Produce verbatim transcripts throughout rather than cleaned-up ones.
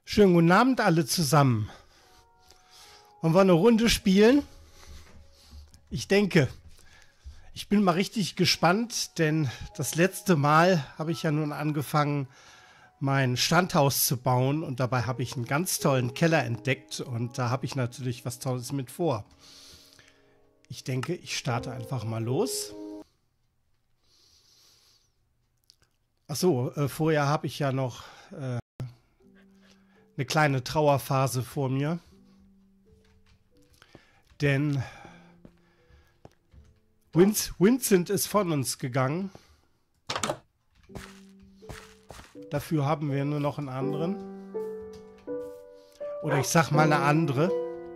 Schönen guten Abend alle zusammen. Wollen wir eine Runde spielen? Ich denke. Ich bin mal richtig gespannt, denn das letzte Mal habe ich ja nun angefangen, mein Standhaus zu bauen und dabei habe ich einen ganz tollen Keller entdeckt und da habe ich natürlich was Tolles mit vor. Ich denke, ich starte einfach mal los. Achso, äh, vorher habe ich ja noch äh, eine kleine Trauerphase vor mir. Denn Vince, Vincent ist von uns gegangen. Dafür haben wir nur noch einen anderen. Oder ich sag mal eine andere.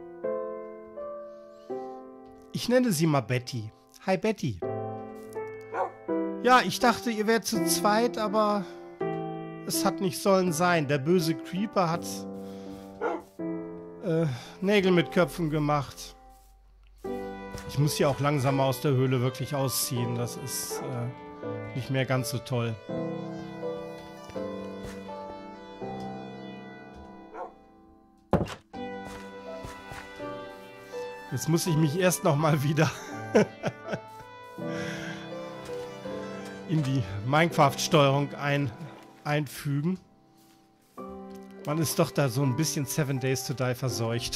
Ich nenne sie mal Betty. Hi Betty. Ja, ich dachte, ihr wärt zu zweit, aber es hat nicht sollen sein. Der böse Creeper hat äh, Nägel mit Köpfen gemacht. Ich muss hier auch langsam aus der Höhle wirklich ausziehen. Das ist äh, nicht mehr ganz so toll. Jetzt muss ich mich erst noch mal wieder in die Minecraft-Steuerung ein, einfügen. Man ist doch da so ein bisschen Seven Days to Die verseucht.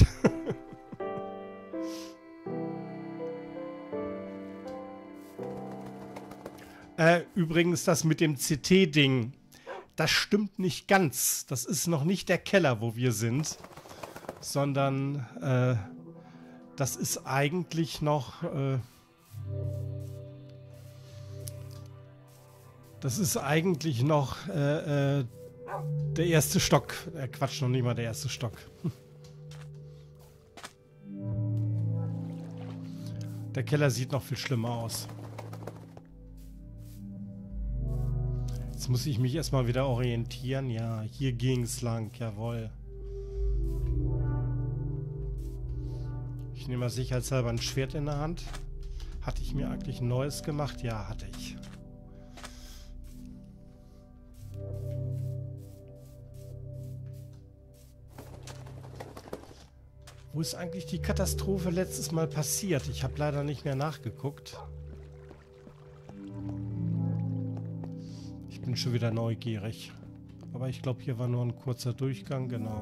äh, übrigens, das mit dem C T-Ding, das stimmt nicht ganz. Das ist noch nicht der Keller, wo wir sind, sondern äh, das ist eigentlich noch... Äh, das ist eigentlich noch äh, äh, der erste Stock. Äh, Quatsch, noch nicht mal der erste Stock. Der Keller sieht noch viel schlimmer aus. Jetzt muss ich mich erstmal wieder orientieren. Ja, hier ging es lang. Jawohl. Ich nehme mal sicherheitshalber ein Schwert in der Hand. Hatte ich mir eigentlich ein neues gemacht? Ja, hatte ich. Wo ist eigentlich die Katastrophe letztes Mal passiert? Ich habe leider nicht mehr nachgeguckt. Ich bin schon wieder neugierig. Aber ich glaube, hier war nur ein kurzer Durchgang, genau.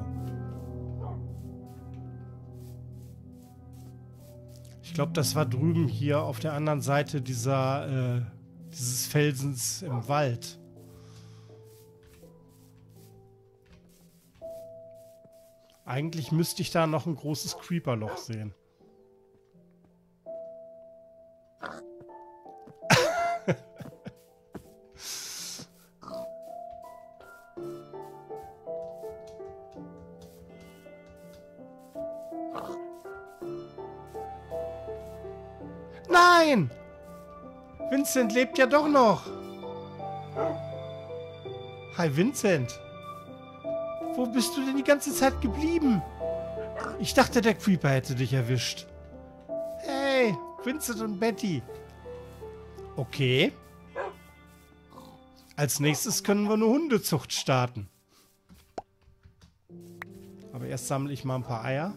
Ich glaube, das war drüben hier auf der anderen Seite dieser, äh, dieses Felsens im Wald. Eigentlich müsste ich da noch ein großes Creeperloch sehen. Nein! Vincent lebt ja doch noch. Hi Vincent. Wo bist du denn die ganze Zeit geblieben? Ich dachte, der Creeper hätte dich erwischt. Hey, Vincent und Betty. Okay. Als nächstes können wir eine Hundezucht starten. Aber erst sammle ich mal ein paar Eier.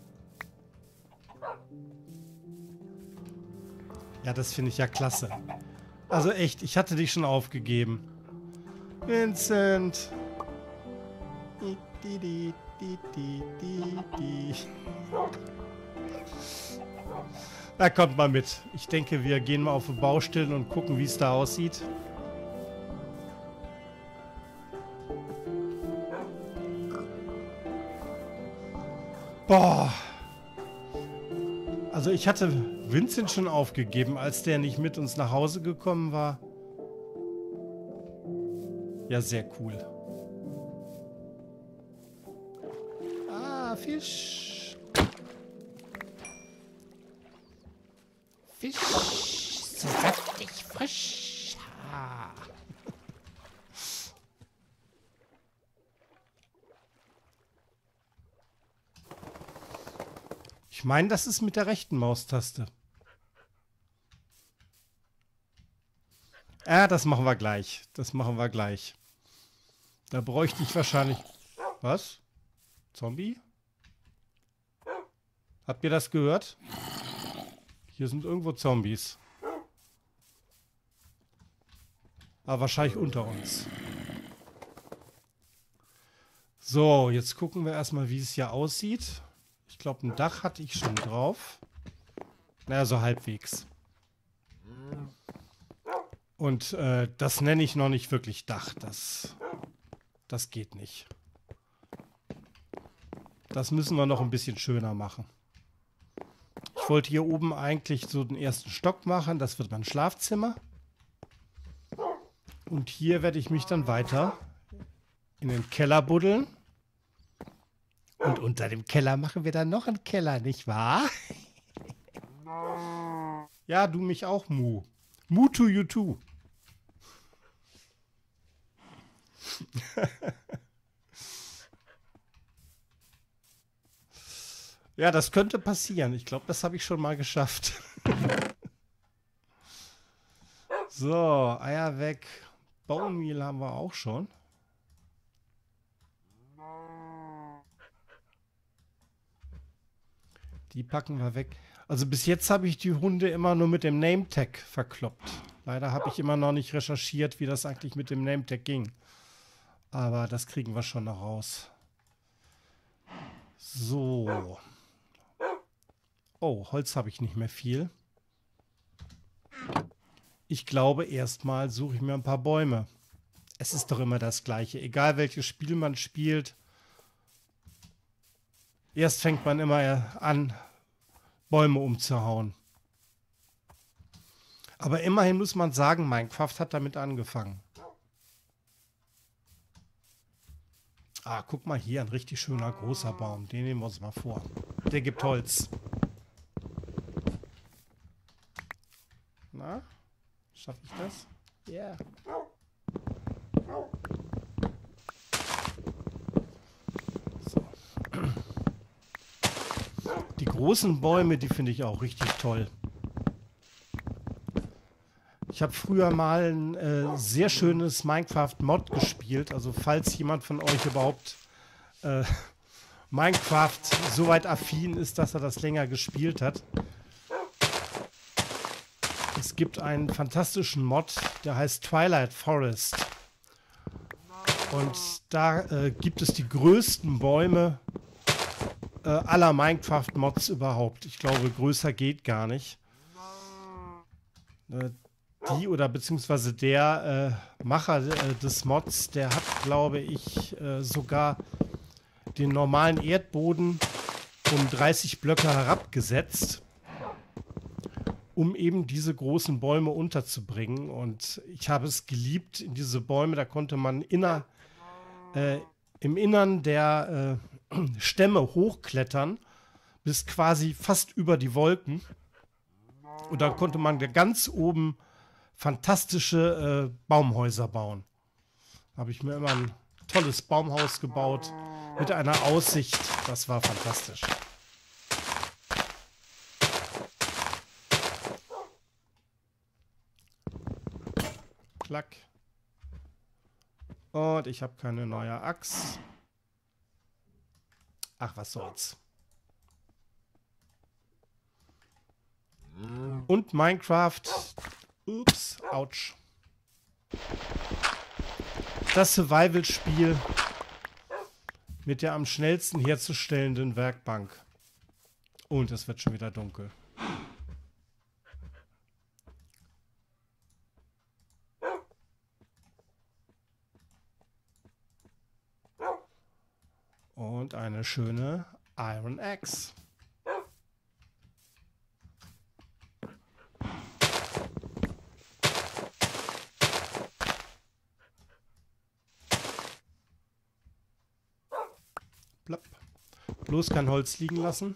Ja, das finde ich ja klasse. Also echt, ich hatte dich schon aufgegeben. Vincent. Da kommt mal mit. Ich denke, wir gehen mal auf die Baustellen und gucken, wie es da aussieht. Boah. Also ich hatte Vincent schon aufgegeben, als der nicht mit uns nach Hause gekommen war. Ja, sehr cool. Fisch. Fisch. So saftig frisch. Ah. Ich meine, das ist mit der rechten Maustaste. Ja, das machen wir gleich. Das machen wir gleich. Da bräuchte ich wahrscheinlich... Was? Zombie? Habt ihr das gehört? Hier sind irgendwo Zombies. Aber wahrscheinlich unter uns. So, jetzt gucken wir erstmal, wie es hier aussieht. Ich glaube, ein Dach hatte ich schon drauf. Naja, so halbwegs. Und äh, das nenne ich noch nicht wirklich Dach. Das, das geht nicht. Das müssen wir noch ein bisschen schöner machen. Ich wollte hier oben eigentlich so den ersten Stock machen. Das wird mein Schlafzimmer. Und hier werde ich mich dann weiter in den Keller buddeln. Und unter dem Keller machen wir dann noch einen Keller, nicht wahr? Ja, du mich auch, Mu. Mu to you too. Ja, das könnte passieren. Ich glaube, das habe ich schon mal geschafft. So, Eier weg. Bone Meal haben wir auch schon. Die packen wir weg. Also bis jetzt habe ich die Hunde immer nur mit dem Name-Tag verkloppt. Leider habe ich immer noch nicht recherchiert, wie das eigentlich mit dem Name-Tag ging. Aber das kriegen wir schon noch raus. So. Oh, Holz habe ich nicht mehr viel. Ich glaube, erstmal suche ich mir ein paar Bäume. Es ist doch immer das Gleiche. Egal welches Spiel man spielt. Erst fängt man immer an, Bäume umzuhauen. Aber immerhin muss man sagen, Minecraft hat damit angefangen. Ah, guck mal hier, ein richtig schöner großer Baum. Den nehmen wir uns mal vor. Der gibt Holz. Na, schaffe ich das? Ja. Yeah. So. Die großen Bäume, die finde ich auch richtig toll. Ich habe früher mal ein äh, sehr schönes Minecraft-Mod gespielt. Also falls jemand von euch überhaupt äh, Minecraft so weit affin ist, dass er das länger gespielt hat. Es gibt einen fantastischen Mod, der heißt Twilight Forest. Und da äh, gibt es die größten Bäume äh, aller Minecraft-Mods überhaupt. Ich glaube, größer geht gar nicht. Äh, die oder beziehungsweise der äh, Macher äh, des Mods, der hat, glaube ich, äh, sogar den normalen Erdboden um dreißig Blöcke herabgesetzt, um eben diese großen Bäume unterzubringen. Und ich habe es geliebt, in diese Bäume, da konnte man inner, äh, im Innern der äh, Stämme hochklettern, bis quasi fast über die Wolken. Und dann konnte man ganz oben fantastische äh, Baumhäuser bauen. Habe ich mir immer ein tolles Baumhaus gebaut mit einer Aussicht. Das war fantastisch. Klack. Und ich habe keine neue Axt. Ach, was soll's. Und Minecraft. Ups, ouch. Das Survival-Spiel mit der am schnellsten herzustellenden Werkbank. Und es wird schon wieder dunkel. Und eine schöne Iron Axe. Plapp. Bloß kein Holz liegen lassen.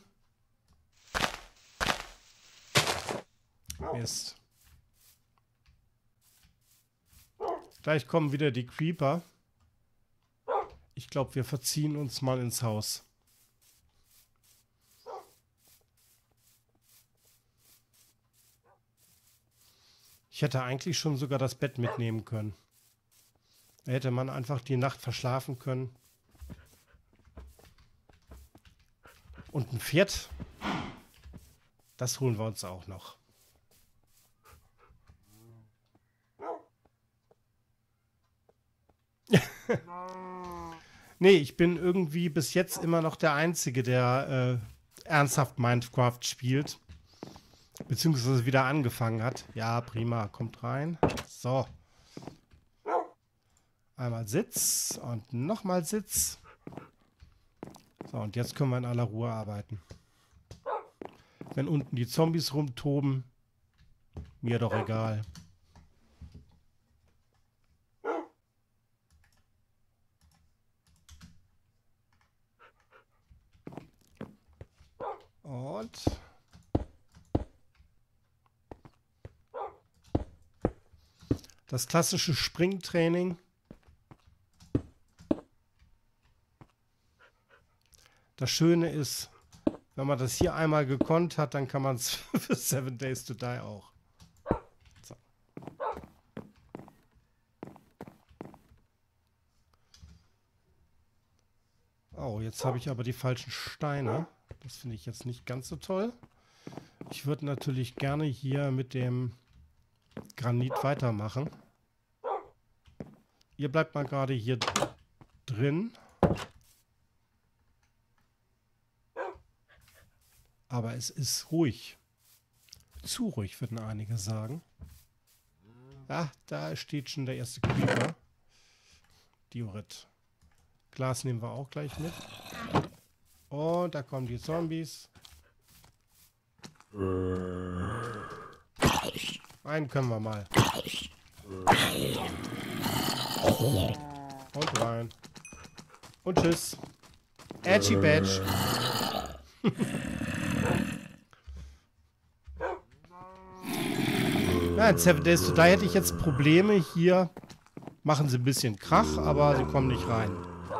Mist. Gleich kommen wieder die Creeper. Ich glaube, wir verziehen uns mal ins Haus. Ich hätte eigentlich schon sogar das Bett mitnehmen können. Da hätte man einfach die Nacht verschlafen können. Und ein Pferd, das holen wir uns auch noch. Nee, ich bin irgendwie bis jetzt immer noch der Einzige, der äh, ernsthaft Minecraft spielt. Beziehungsweise wieder angefangen hat. Ja, prima, kommt rein. So. Einmal Sitz und nochmal Sitz. So, und jetzt können wir in aller Ruhe arbeiten. Wenn unten die Zombies rumtoben, mir doch egal. Und das klassische Springtraining. Das Schöne ist, wenn man das hier einmal gekonnt hat, dann kann man es für Seven Days to Die auch. So. Oh, jetzt habe ich aber die falschen Steine. Das finde ich jetzt nicht ganz so toll. Ich würde natürlich gerne hier mit dem Granit weitermachen. Ihr bleibt mal gerade hier drin. Aber es ist ruhig. Zu ruhig, würden einige sagen. Ah, da steht schon der erste Creeper. Diorit. Glas nehmen wir auch gleich mit. Und da kommen die Zombies. Einen können wir mal. Und rein. Und tschüss. Edgy Badge. Ja, in Seven Days to Die hätte ich jetzt Probleme. Hier machen sie ein bisschen Krach, aber sie kommen nicht rein.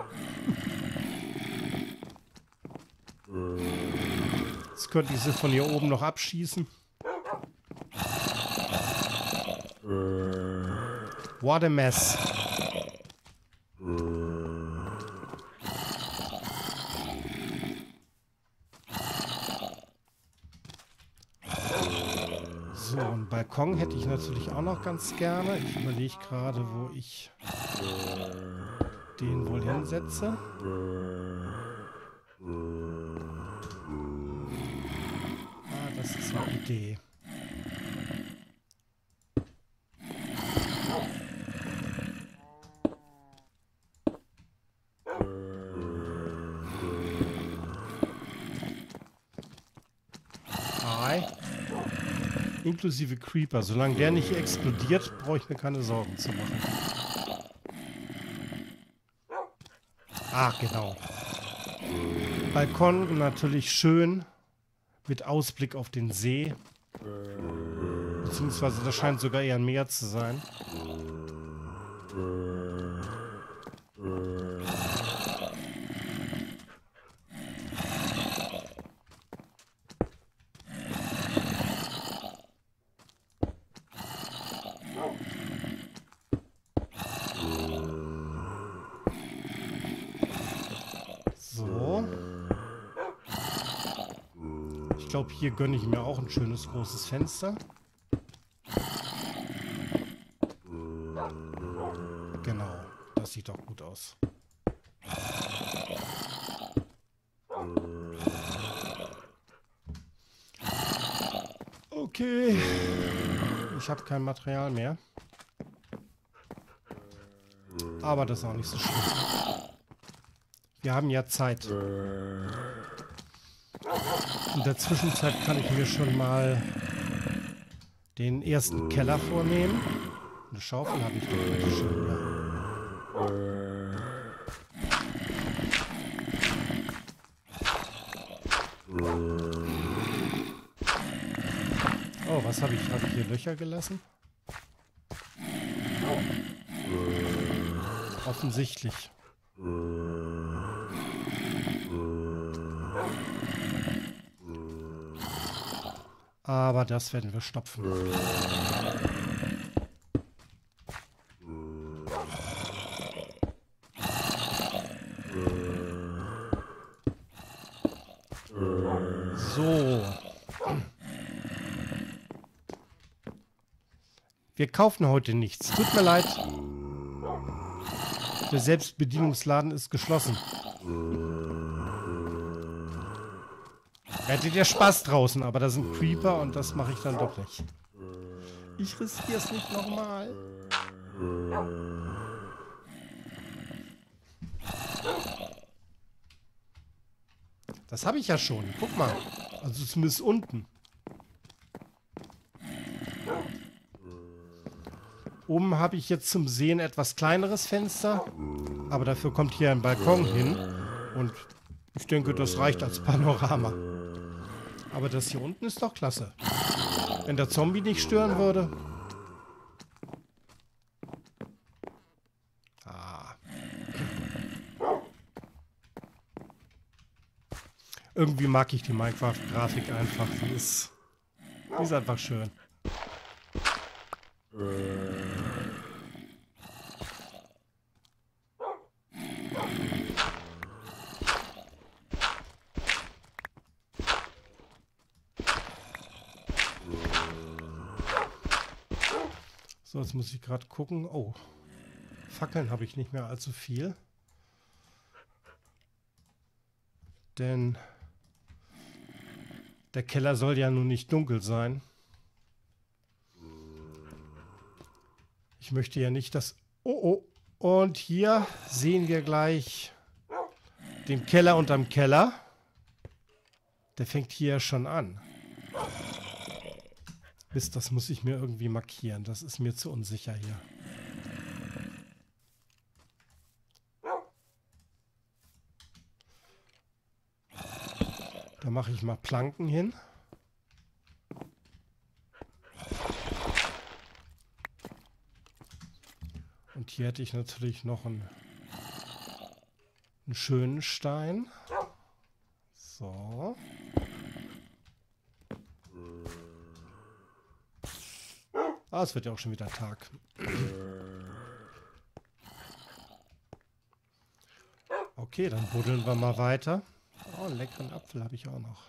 Jetzt könnte ich sie von hier oben noch abschießen. What a mess. So, einen Balkon hätte ich natürlich auch noch ganz gerne. Ich überlege gerade, wo ich den wohl hinsetze. Ah, das ist eine Idee. Hi. Inklusive Creeper. Solange der nicht explodiert, brauche ich mir keine Sorgen zu machen. Ach, genau. Balkon natürlich schön mit Ausblick auf den See. Beziehungsweise das scheint sogar eher ein Meer zu sein. So. Ich glaube, hier gönne ich mir auch ein schönes großes Fenster. Genau, das sieht doch gut aus. Okay. Ich habe kein Material mehr. Aber das ist auch nicht so schlimm. Wir haben ja Zeit. In der Zwischenzeit kann ich mir schon mal den ersten Keller vornehmen. Eine Schaufel habe ich doch bitte schön, ja. Oh, was habe ich? Habe ich hier Löcher gelassen? Offensichtlich. Aber das werden wir stopfen. So. Wir kaufen heute nichts. Tut mir leid. Der Selbstbedienungsladen ist geschlossen. Hättet ihr Spaß draußen, aber da sind Creeper und das mache ich dann doch nicht. Ich riskiere es nicht nochmal. Das habe ich ja schon. Guck mal. Also zumindest unten. Oben habe ich jetzt zum Sehen etwas kleineres Fenster. Aber dafür kommt hier ein Balkon hin. Und ich denke, das reicht als Panorama. Aber das hier unten ist doch klasse. Wenn der Zombie nicht stören würde. Ah. Irgendwie mag ich die Minecraft-Grafik einfach. Die ist, die ist einfach schön. So, jetzt muss ich gerade gucken. Oh, Fackeln habe ich nicht mehr allzu viel. Denn der Keller soll ja nun nicht dunkel sein. Ich möchte ja nicht, dass... Oh, oh. Und hier sehen wir gleich den Keller unterm Keller. Der fängt hier schon an. Mist, das muss ich mir irgendwie markieren. Das ist mir zu unsicher hier. Da mache ich mal Planken hin. Und hier hätte ich natürlich noch einen, einen schönen Stein. So. Ah, es wird ja auch schon wieder Tag. Okay, dann buddeln wir mal weiter. Oh, einen leckeren Apfel habe ich auch noch.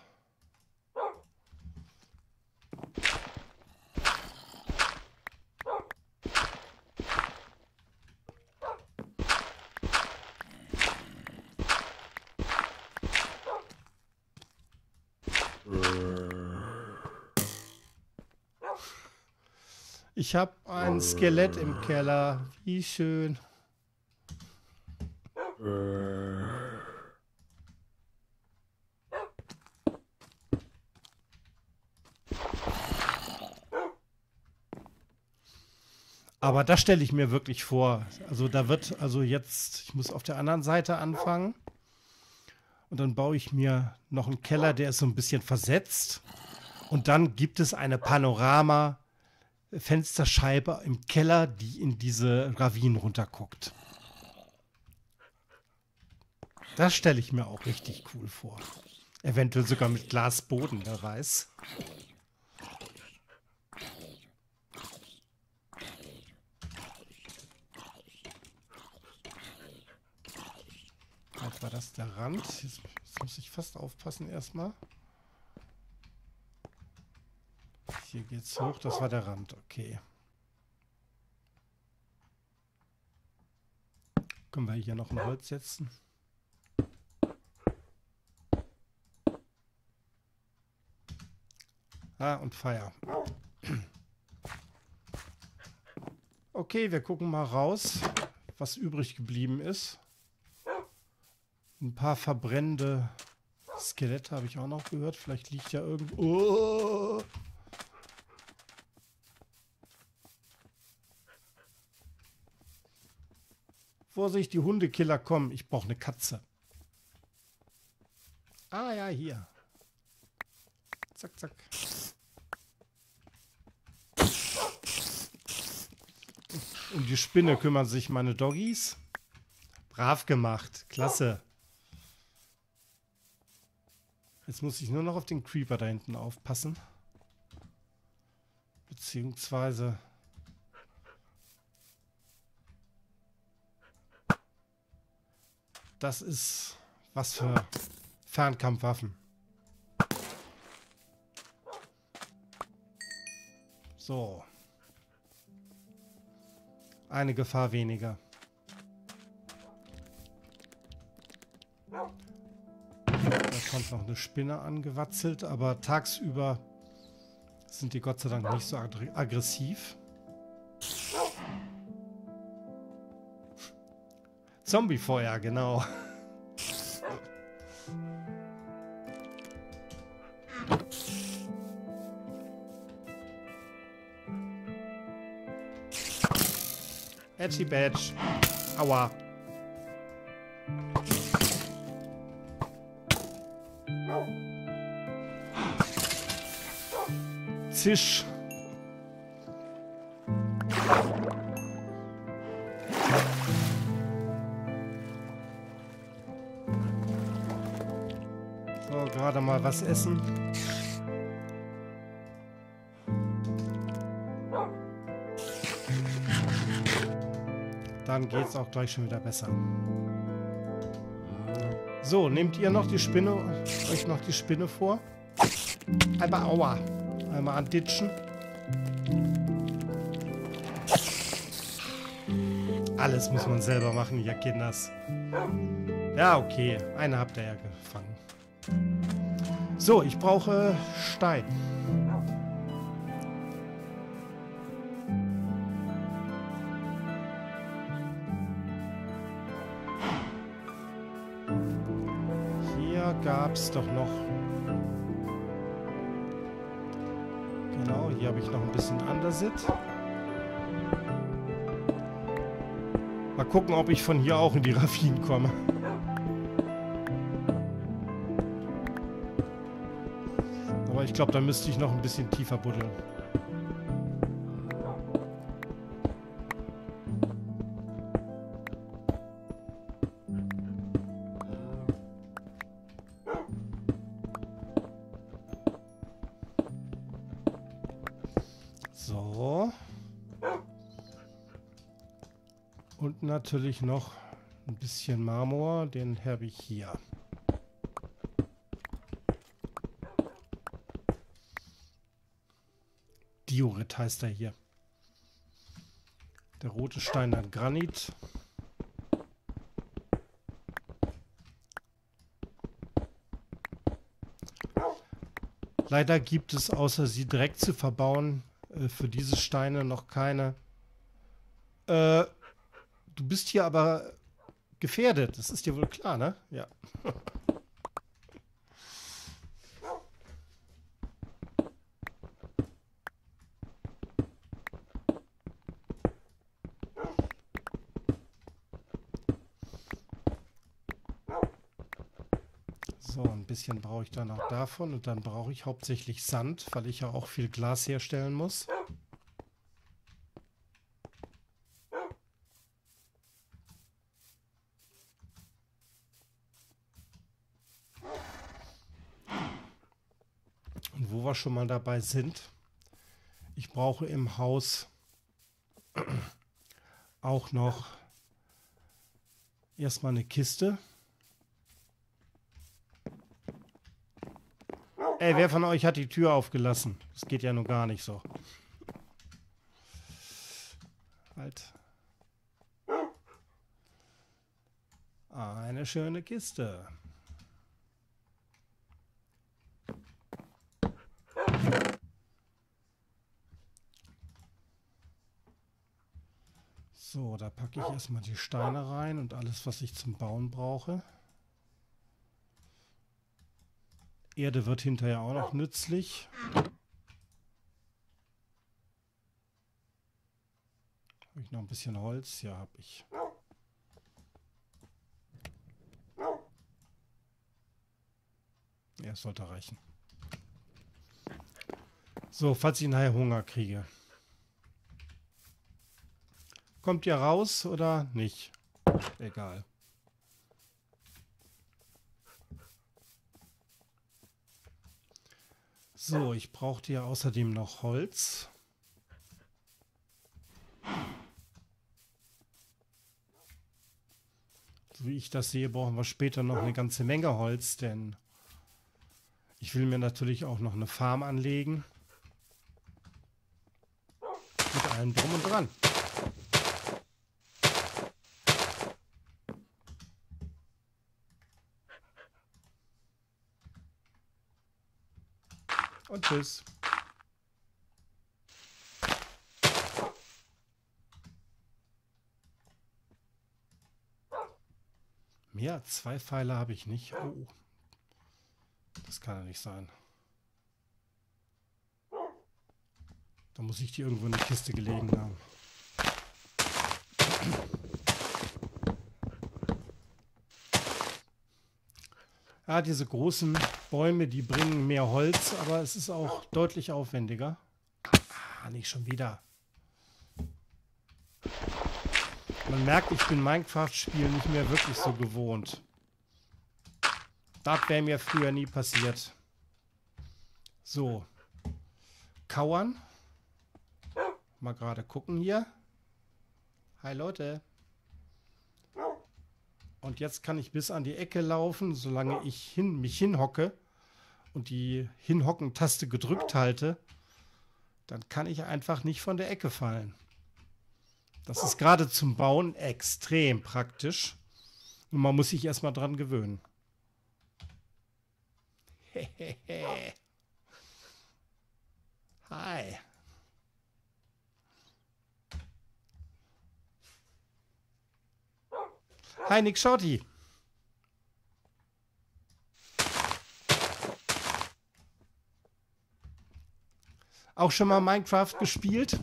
Ich habe ein Skelett im Keller. Wie schön. Aber das stelle ich mir wirklich vor. Also da wird, also jetzt, ich muss auf der anderen Seite anfangen. Und dann baue ich mir noch einen Keller, der ist so ein bisschen versetzt. Und dann gibt es eine Panorama-Fensterscheibe im Keller, die in diese Ravinen runterguckt. Das stelle ich mir auch richtig cool vor. Eventuell sogar mit Glasboden, wer weiß. Vielleicht war das der Rand. Jetzt, jetzt muss ich fast aufpassen erstmal. Hier geht's hoch, das war der Rand, okay. Können wir hier noch ein Holz setzen? Ah, und Feuer. Okay, wir gucken mal raus, was übrig geblieben ist. Ein paar verbrennende Skelette habe ich auch noch gehört. Vielleicht liegt ja irgendwo... Oh! Vorsicht, die Hundekiller kommen. Ich brauche eine Katze. Ah ja, hier. Zack, zack. Um die Spinne kümmern sich meine Doggies. Brav gemacht. Klasse. Jetzt muss ich nur noch auf den Creeper da hinten aufpassen. Beziehungsweise... Das ist was für Fernkampfwaffen. So. Eine Gefahr weniger. Da kommt noch eine Spinne angewatzelt, aber tagsüber sind die Gott sei Dank nicht so ag aggressiv. Zombiefeuer, genau. Edgy Badge. Aua. Zisch. So, gerade mal was essen. Dann geht's auch gleich schon wieder besser. So, nehmt ihr noch die Spinne, euch noch die Spinne vor? Einmal aua. Einmal anditschen. Alles muss man selber machen, ihr Kinders. Ja, okay. Eine habt ihr ja gefangen. So, ich brauche Stein. Gab es doch noch. Genau, hier habe ich noch ein bisschen Andesit. Mal gucken, ob ich von hier auch in die Ravinen komme. Aber ich glaube, da müsste ich noch ein bisschen tiefer buddeln. So. Und natürlich noch ein bisschen Marmor, den habe ich hier. Diorit heißt er hier. Der rote Stein an Granit. Leider gibt es, außer sie direkt zu verbauen, äh, für diese Steine noch keine. Äh, du bist hier aber gefährdet. Das ist dir wohl klar, ne? Ja. So, ein bisschen brauche ich dann auch davon und dann brauche ich hauptsächlich Sand, weil ich ja auch viel Glas herstellen muss. Und wo wir schon mal dabei sind, ich brauche im Haus auch noch erstmal eine Kiste. Ey, wer von euch hat die Tür aufgelassen? Das geht ja nun gar nicht so. Halt. Eine schöne Kiste. So, da packe ich erstmal die Steine rein und alles, was ich zum Bauen brauche. Erde wird hinterher auch noch nützlich. Habe ich noch ein bisschen Holz? Ja, habe ich. Ja, es sollte reichen. So, falls ich nachher Hunger kriege. Kommt ihr raus oder nicht? Egal. So, ich brauchte ja außerdem noch Holz. So wie ich das sehe, brauchen wir später noch eine ganze Menge Holz, denn ich will mir natürlich auch noch eine Farm anlegen. mit allem drum und dran. Und tschüss. Mehr als zwei Pfeile habe ich nicht. Oh. Das kann ja nicht sein. Da muss ich die irgendwo in der Kiste gelegen haben. Ja, diese großen Bäume, die bringen mehr Holz, aber es ist auch deutlich aufwendiger. Ah, nicht schon wieder. Man merkt, ich bin Minecraft-Spielen nicht mehr wirklich so gewohnt. Das wäre mir früher nie passiert. So. Kauern. Mal gerade gucken hier. Hi Leute. Und jetzt kann ich bis an die Ecke laufen, solange ich hin, mich hinhocke und die Hinhocken-Taste gedrückt halte. Dann kann ich einfach nicht von der Ecke fallen. Das ist gerade zum Bauen extrem praktisch. Und man muss sich erstmal dran gewöhnen. Hi. Hi, Nick Shorty. Auch schon mal Minecraft gespielt?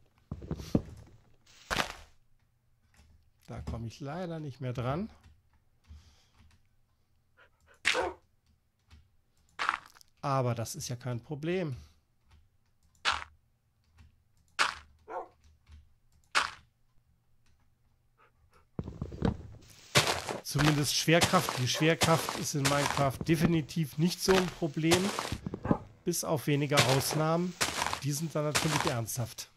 Da komme ich leider nicht mehr dran. Aber das ist ja kein Problem. Zumindest Schwerkraft. Die Schwerkraft ist in Minecraft definitiv nicht so ein Problem. Bis auf wenige Ausnahmen. Die sind dann natürlich ernsthaft.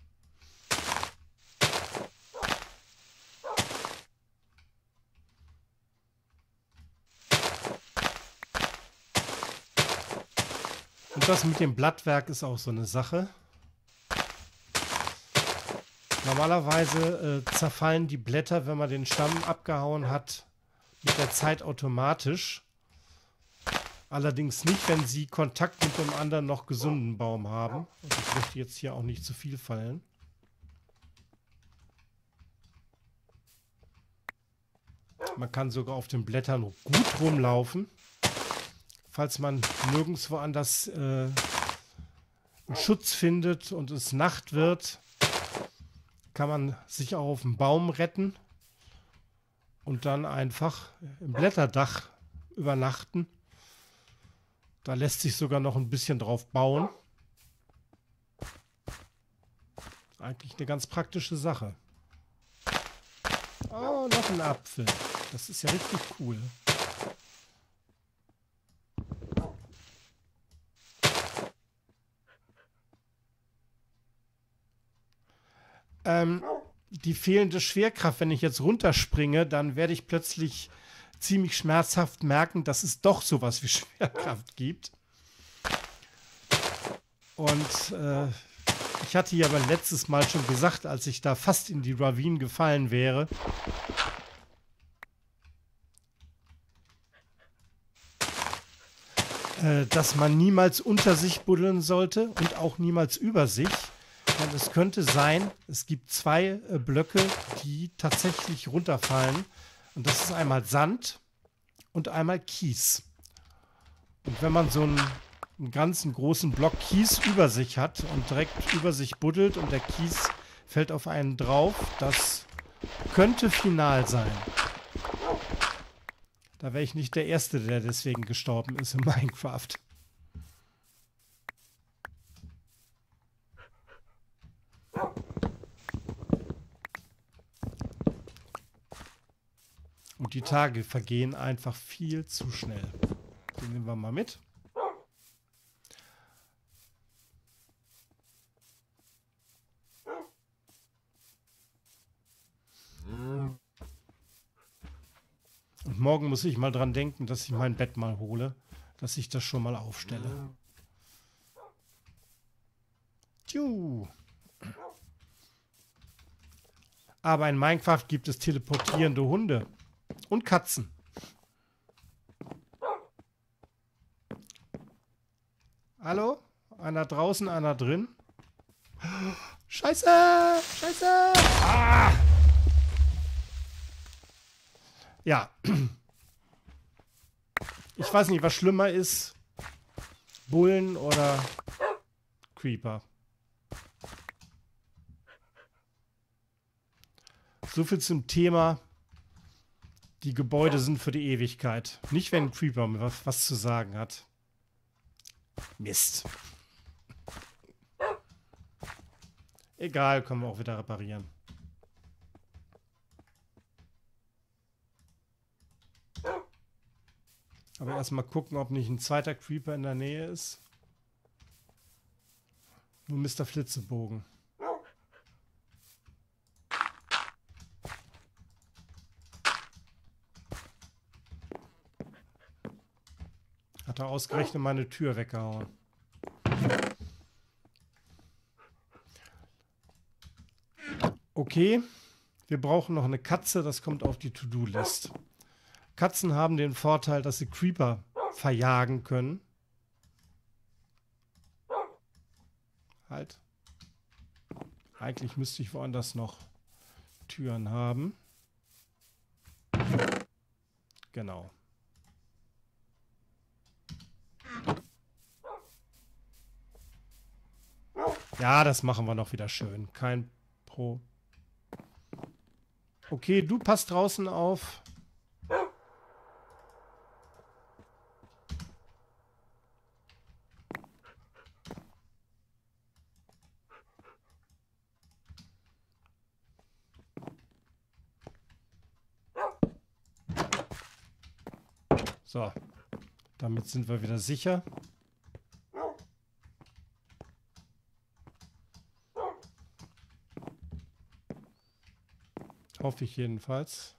Und das mit dem Blattwerk ist auch so eine Sache. Normalerweise äh, zerfallen die Blätter, wenn man den Stamm abgehauen hat, mit der Zeit automatisch. Allerdings nicht, wenn sie Kontakt mit dem anderen noch gesunden Baum haben. Und ich möchte jetzt hier auch nicht zu viel fallen. Man kann sogar auf den Blättern gut rumlaufen. Falls man nirgendwo anders äh, einen Schutz findet und es Nacht wird, kann man sich auch auf dem Baum retten und dann einfach im Blätterdach übernachten. Da lässt sich sogar noch ein bisschen drauf bauen. Eigentlich eine ganz praktische Sache. Oh, noch ein Apfel. Das ist ja richtig cool. Ähm, die fehlende Schwerkraft, wenn ich jetzt runterspringe, dann werde ich plötzlich ziemlich schmerzhaft merken, dass es doch sowas wie Schwerkraft gibt. Und äh, ich hatte ja beim letztes Mal schon gesagt, als ich da fast in die Ravine gefallen wäre, äh, dass man niemals unter sich buddeln sollte und auch niemals über sich. Denn es könnte sein, es gibt zwei äh, Blöcke, die tatsächlich runterfallen. Und das ist einmal Sand und einmal Kies. Und wenn man so einen, einen ganzen großen Block Kies über sich hat und direkt über sich buddelt und der Kies fällt auf einen drauf, das könnte final sein. Da wäre ich nicht der Erste, der deswegen gestorben ist in Minecraft. Und die Tage vergehen einfach viel zu schnell. Den nehmen wir mal mit. Und morgen muss ich mal dran denken, dass ich mein Bett mal hole, dass ich das schon mal aufstelle. Tschu. Aber in Minecraft gibt es teleportierende Hunde. Und Katzen. Hallo? Einer draußen, einer drin. Scheiße! Scheiße! Ah! Ja. Ich weiß nicht, was schlimmer ist. Bullen oder Creeper. So viel zum Thema. Die Gebäude sind für die Ewigkeit. Nicht, wenn ein Creeper was, was zu sagen hat. Mist. Egal, können wir auch wieder reparieren. Aber erstmal gucken, ob nicht ein zweiter Creeper in der Nähe ist. Nur Mister Flitzebogen. Hat er ausgerechnet meine Tür weggehauen. Okay, wir brauchen noch eine Katze, das kommt auf die To-Do-List. Katzen haben den Vorteil, dass sie Creeper verjagen können. Halt. Eigentlich müsste ich woanders noch Türen haben. Genau. Ja, das machen wir noch wieder schön. Kein Pro. Okay, du passt draußen auf. So, damit sind wir wieder sicher. Hoffe ich jedenfalls.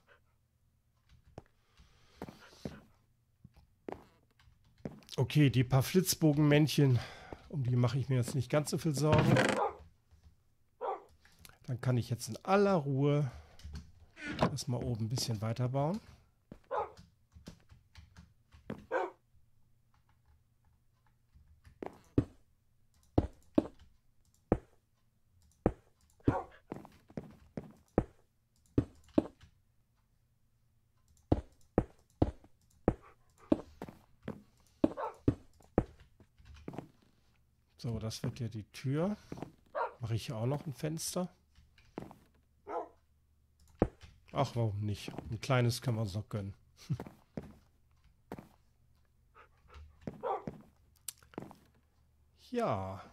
Okay, die paar Flitzbogenmännchen, um die mache ich mir jetzt nicht ganz so viel Sorgen. Dann kann ich jetzt in aller Ruhe erstmal oben ein bisschen weiterbauen. So, das wird ja die Tür. Mache ich hier auch noch ein Fenster? Ach, warum nicht? Ein kleines können wir uns noch gönnen. Ja.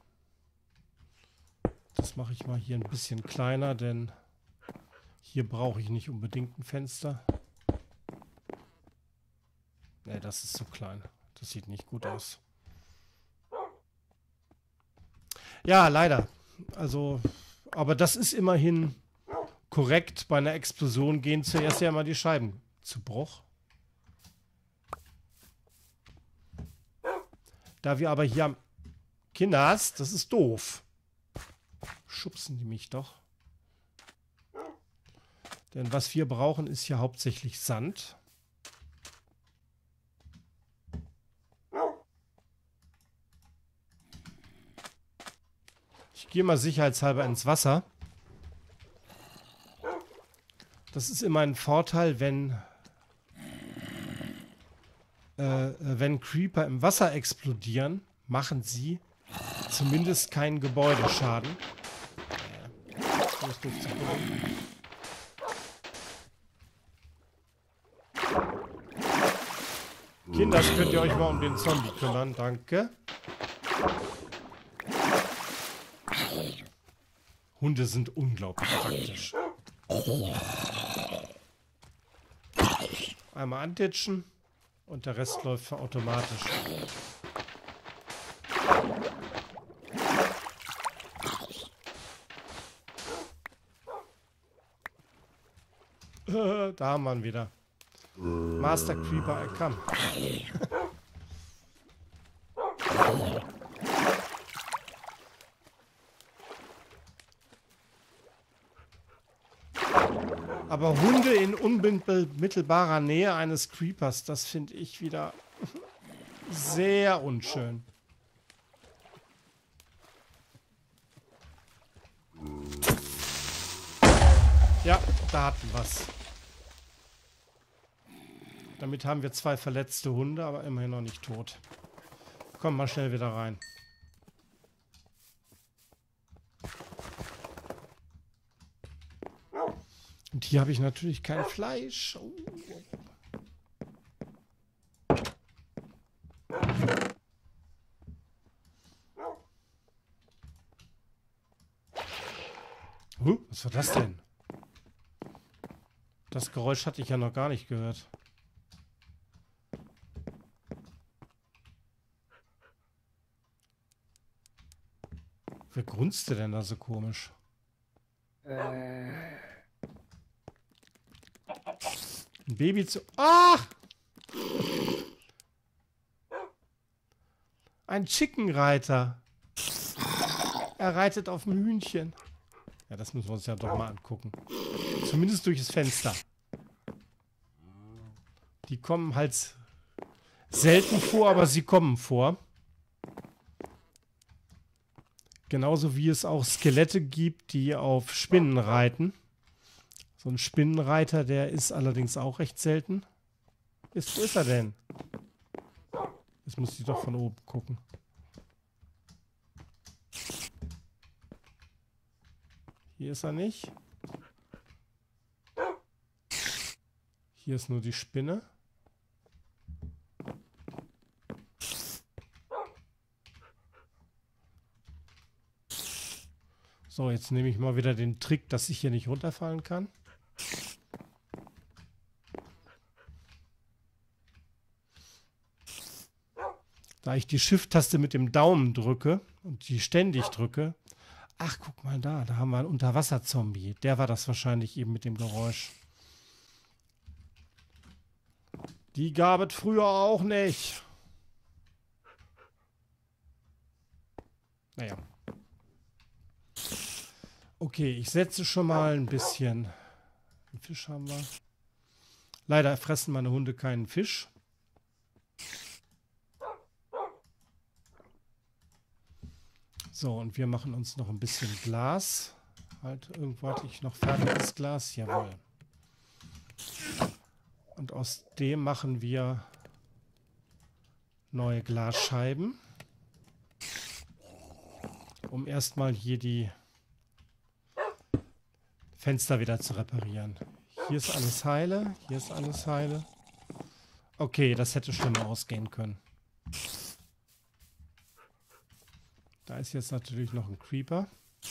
Das mache ich mal hier ein bisschen kleiner, denn hier brauche ich nicht unbedingt ein Fenster. Ne, das ist zu klein. Das sieht nicht gut aus. Ja, leider. Also, aber das ist immerhin korrekt. Bei einer Explosion gehen zuerst ja mal die Scheiben zu Bruch. Da wir aber hier am Kinders, das ist doof. Schubsen die mich doch. Denn was wir brauchen, ist hier hauptsächlich Sand. Ich gehe mal sicherheitshalber ins Wasser. Das ist immer ein Vorteil, wenn, äh, wenn Creeper im Wasser explodieren, machen sie zumindest keinen Gebäudeschaden. Kinder, könnt ihr euch mal um den Zombie kümmern, danke. Hunde sind unglaublich praktisch. Einmal antitschen und der Rest läuft für automatisch. Äh, da haben wir ihn wieder. Master Creeper, I come. Aber Hunde in unmittelbarer Nähe eines Creepers, das finde ich wieder sehr unschön. Ja, da hatten wir's. Damit haben wir zwei verletzte Hunde, aber immerhin noch nicht tot. Komm mal schnell wieder rein. Und hier habe ich natürlich kein Fleisch. Oh. Huh, was war das denn? Das Geräusch hatte ich ja noch gar nicht gehört. Wer grunzte denn da so komisch? Äh. Ein Baby zu... Ah! Ein Chickenreiter. Er reitet auf dem Hühnchen. Ja, das müssen wir uns ja doch mal angucken. Zumindest durch das Fenster. Die kommen halt selten vor, aber sie kommen vor. Genauso wie es auch Skelette gibt, die auf Spinnen reiten. So ein Spinnenreiter, der ist allerdings auch recht selten. Ist, wo ist er denn? Jetzt muss ich doch von oben gucken. Hier ist er nicht. Hier ist nur die Spinne. So, jetzt nehme ich mal wieder den Trick, dass ich hier nicht runterfallen kann. Da ich die Shift-Taste mit dem Daumen drücke und die ständig drücke. Ach, guck mal da, da haben wir einen Unterwasser-Zombie. Der war das wahrscheinlich eben mit dem Geräusch. Die gab es früher auch nicht. Naja. Okay, ich setze schon mal ein bisschen. Einen Fisch haben wir. Leider fressen meine Hunde keinen Fisch. So, und wir machen uns noch ein bisschen Glas. Halt, irgendwo hatte ich noch fertiges Glas. Jawohl. Und aus dem machen wir neue Glasscheiben. Um erstmal hier die Fenster wieder zu reparieren. Hier ist alles heile. Hier ist alles heile. Okay, das hätte schlimmer ausgehen können. Da ist jetzt natürlich noch ein Creeper.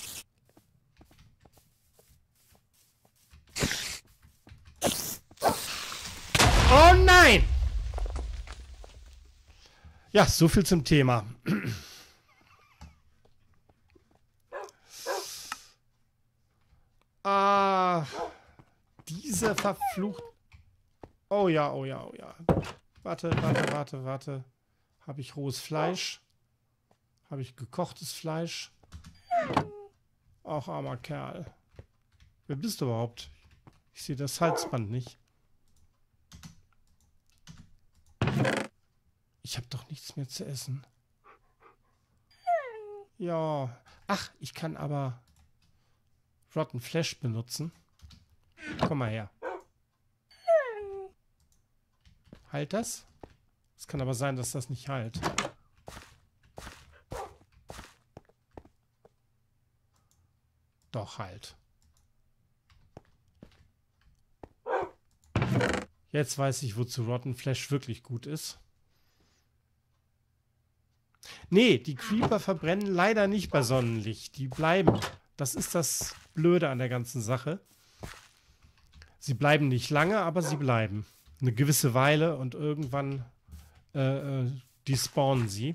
Oh nein! Ja, so viel zum Thema. Ah, diese verflucht... Oh ja, oh ja, oh ja. Warte, warte, warte, warte. Habe ich rohes Fleisch? Habe ich gekochtes Fleisch? Ach, armer Kerl. Wer bist du überhaupt? Ich sehe das Halsband nicht. Ich habe doch nichts mehr zu essen. Ja. Ach, ich kann aber Rotten Flesh benutzen. Komm mal her. Heilt das? Es kann aber sein, dass das nicht heilt. Doch, halt. Jetzt weiß ich, wozu Rotten Flesh wirklich gut ist. Nee, die Creeper verbrennen leider nicht bei Sonnenlicht. Die bleiben. Das ist das Blöde an der ganzen Sache. Sie bleiben nicht lange, aber sie bleiben. Eine gewisse Weile und irgendwann äh, äh, despawnen sie.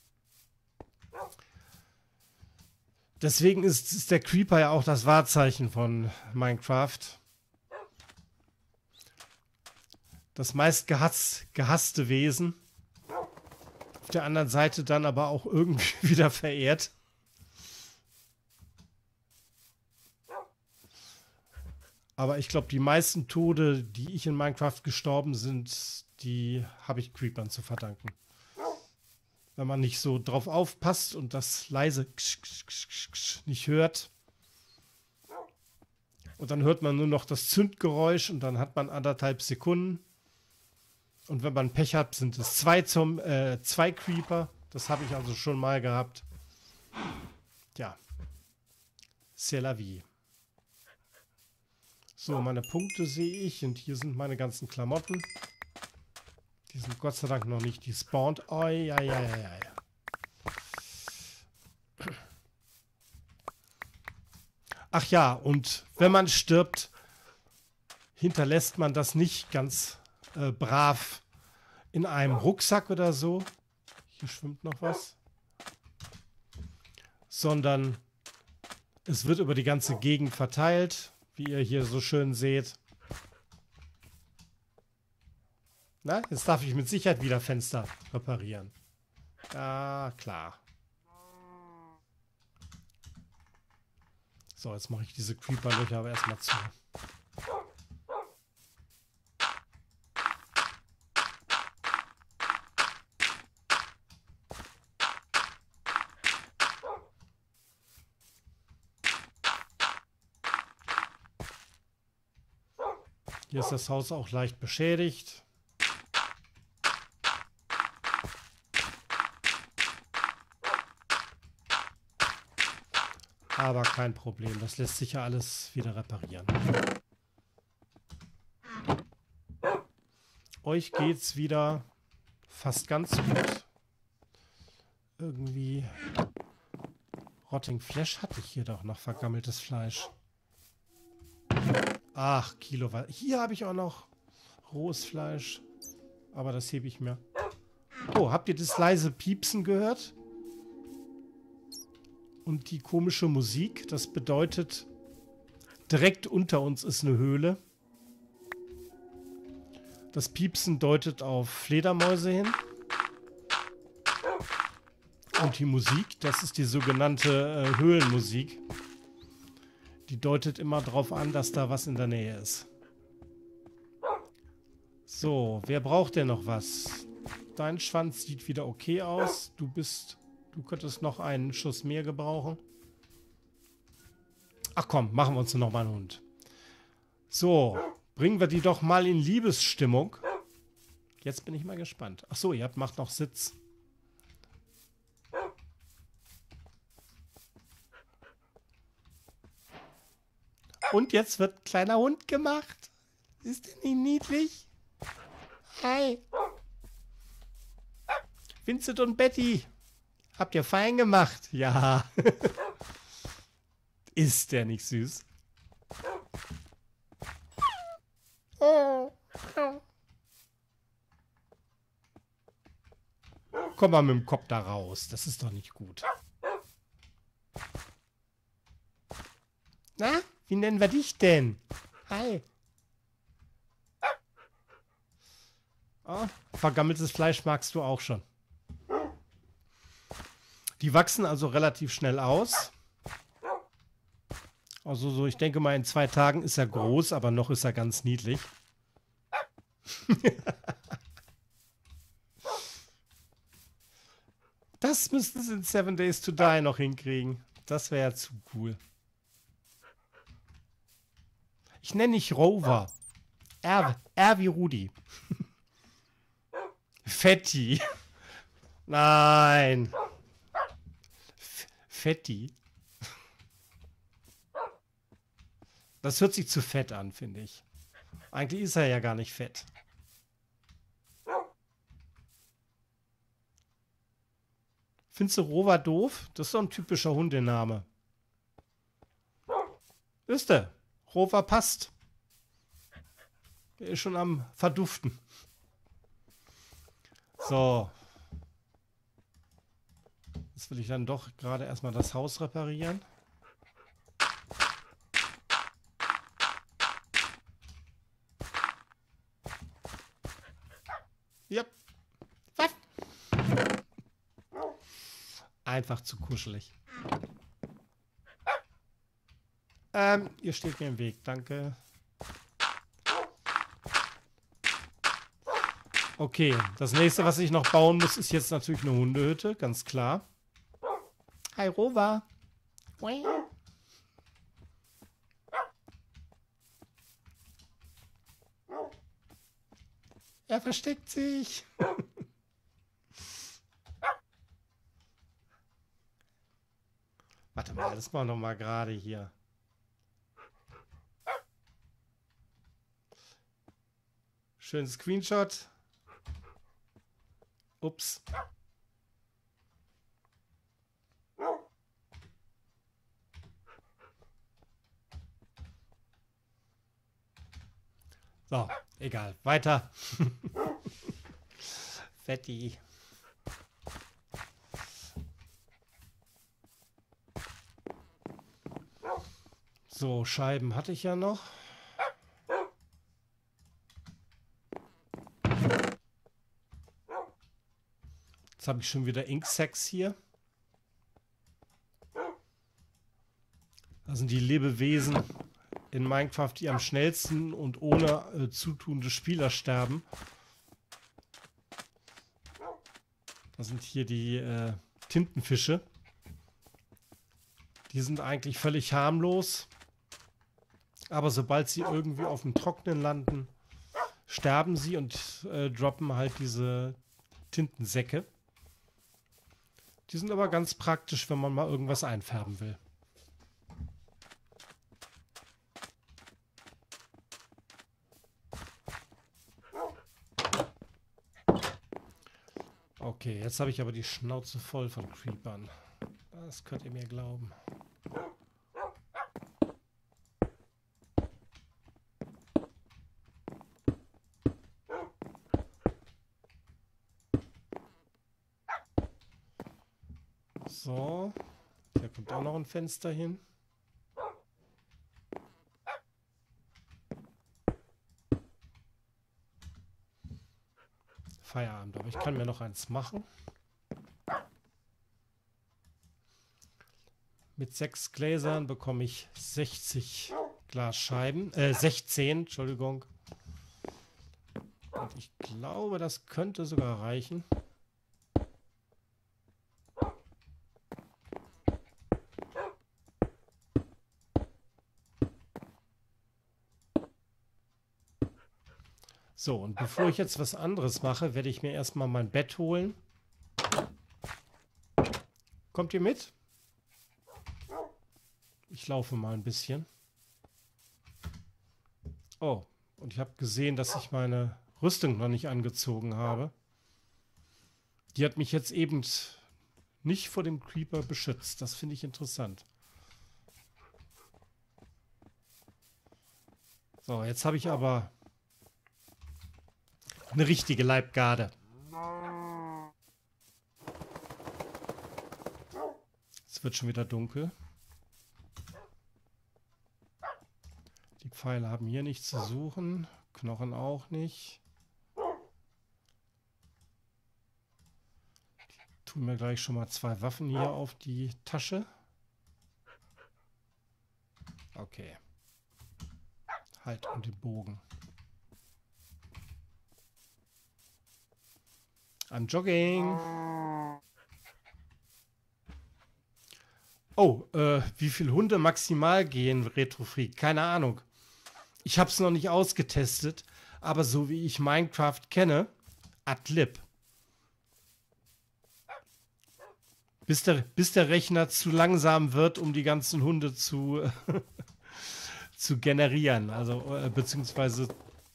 Deswegen ist, ist der Creeper ja auch das Wahrzeichen von Minecraft. Das meist gehass, gehasste Wesen. Auf der anderen Seite dann aber auch irgendwie wieder verehrt. Aber ich glaube, die meisten Tode, die ich in Minecraft gestorben sind, die habe ich Creepern zu verdanken. Wenn man nicht so drauf aufpasst und das leise ksch, ksch, ksch, ksch nicht hört. Und dann hört man nur noch das Zündgeräusch und dann hat man anderthalb Sekunden. Und wenn man Pech hat, sind es zwei, zum, äh, zwei Creeper. Das habe ich also schon mal gehabt. Ja. C'est la vie. So, meine Punkte sehe ich. Und hier sind meine ganzen Klamotten. Die sind Gott sei Dank noch nicht despawned. Oh, ja, ja, ja, ja. Ach ja, und wenn man stirbt, hinterlässt man das nicht ganz äh, brav in einem Rucksack oder so. Hier schwimmt noch was. Sondern es wird über die ganze Gegend verteilt, wie ihr hier so schön seht. Na, jetzt darf ich mit Sicherheit wieder Fenster reparieren. Ja, klar. So, jetzt mache ich diese Creeper-Löcher aber erstmal zu. Hier ist das Haus auch leicht beschädigt. Aber kein Problem, das lässt sich ja alles wieder reparieren. Euch geht's wieder fast ganz gut. Irgendwie Rotting Flesh hatte ich hier doch noch, vergammeltes Fleisch. Ach, Kilowatt. Hier habe ich auch noch rohes Fleisch. Aber das hebe ich mir. Oh, habt ihr das leise Piepsen gehört? Und die komische Musik, das bedeutet, direkt unter uns ist eine Höhle. Das Piepsen deutet auf Fledermäuse hin. Und die Musik, das ist die sogenannte äh, Höhlenmusik. Die deutet immer darauf an, dass da was in der Nähe ist. So, wer braucht denn noch was? Dein Schwanz sieht wieder okay aus. Du bist... Du könntest noch einen Schuss mehr gebrauchen. Ach komm, machen wir uns noch mal einen Hund. So, bringen wir die doch mal in Liebesstimmung. Jetzt bin ich mal gespannt. Ach so, ihr habt, macht noch Sitz. Und jetzt wird ein kleiner Hund gemacht. Ist der nicht niedlich? Hi. Vincent und Betty. Habt ihr fein gemacht? Ja. Ist der nicht süß? Komm mal mit dem Kopf da raus. Das ist doch nicht gut. Na, wie nennen wir dich denn? Hi. Oh, vergammeltes Fleisch magst du auch schon. Die wachsen also relativ schnell aus. Also so, ich denke mal, in zwei Tagen ist er groß, aber noch ist er ganz niedlich. Das müssten sie in Seven Days to Die noch hinkriegen. Das wäre ja zu cool. Ich nenne dich Rover. R, R wie Rudi. Fetti. Nein. Fetti. Das hört sich zu fett an, finde ich. Eigentlich ist er ja gar nicht fett. Findest du Rover doof? Das ist so ein typischer Hundename. Ist der? Rover passt. Der ist schon am Verduften. So. Jetzt will ich dann doch gerade erstmal das Haus reparieren. Ja. Was? Einfach zu kuschelig. Ähm, ihr steht mir im Weg, danke. Okay, das nächste, was ich noch bauen muss, ist jetzt natürlich eine Hundehütte, ganz klar. Hi, Rova. Er versteckt sich. Warte mal, das machen wir noch mal gerade hier. Schönen Screenshot. Ups. So, egal. Weiter. Fetti. So, Scheiben hatte ich ja noch. Jetzt habe ich schon wieder Ink-Sacs hier. Das sind die Lebewesen in Minecraft, die am schnellsten und ohne äh, Zutun des Spielers sterben. Das sind hier die äh, Tintenfische. Die sind eigentlich völlig harmlos. Aber sobald sie irgendwie auf dem Trockenen landen, sterben sie und äh, droppen halt diese Tintensäcke. Die sind aber ganz praktisch, wenn man mal irgendwas einfärben will. Okay, jetzt habe ich aber die Schnauze voll von Creepern. Das könnt ihr mir glauben. So, hier kommt auch noch ein Fenster hin. Feierabend, aber ich kann mir noch eins machen. Mit sechs Gläsern bekomme ich sechzig Glasscheiben, äh sechzehn, Entschuldigung. Und ich glaube, das könnte sogar reichen. So, und bevor ich jetzt was anderes mache, werde ich mir erstmal mein Bett holen. Kommt ihr mit? Ich laufe mal ein bisschen. Oh, und ich habe gesehen, dass ich meine Rüstung noch nicht angezogen habe. Die hat mich jetzt eben nicht vor dem Creeper beschützt. Das finde ich interessant. So, jetzt habe ich aber eine richtige Leibgarde. Es wird schon wieder dunkel. Die Pfeile haben hier nichts zu suchen. Knochen auch nicht. Die tun mir gleich schon mal zwei Waffen hier auf die Tasche. Okay. Halt und den Bogen. I'm jogging. Oh, äh, wie viele Hunde maximal gehen, Retrofreak? Keine Ahnung. Ich habe es noch nicht ausgetestet, aber so wie ich Minecraft kenne, ad lib. Bis der, bis der Rechner zu langsam wird, um die ganzen Hunde zu, zu generieren. Also, äh, beziehungsweise...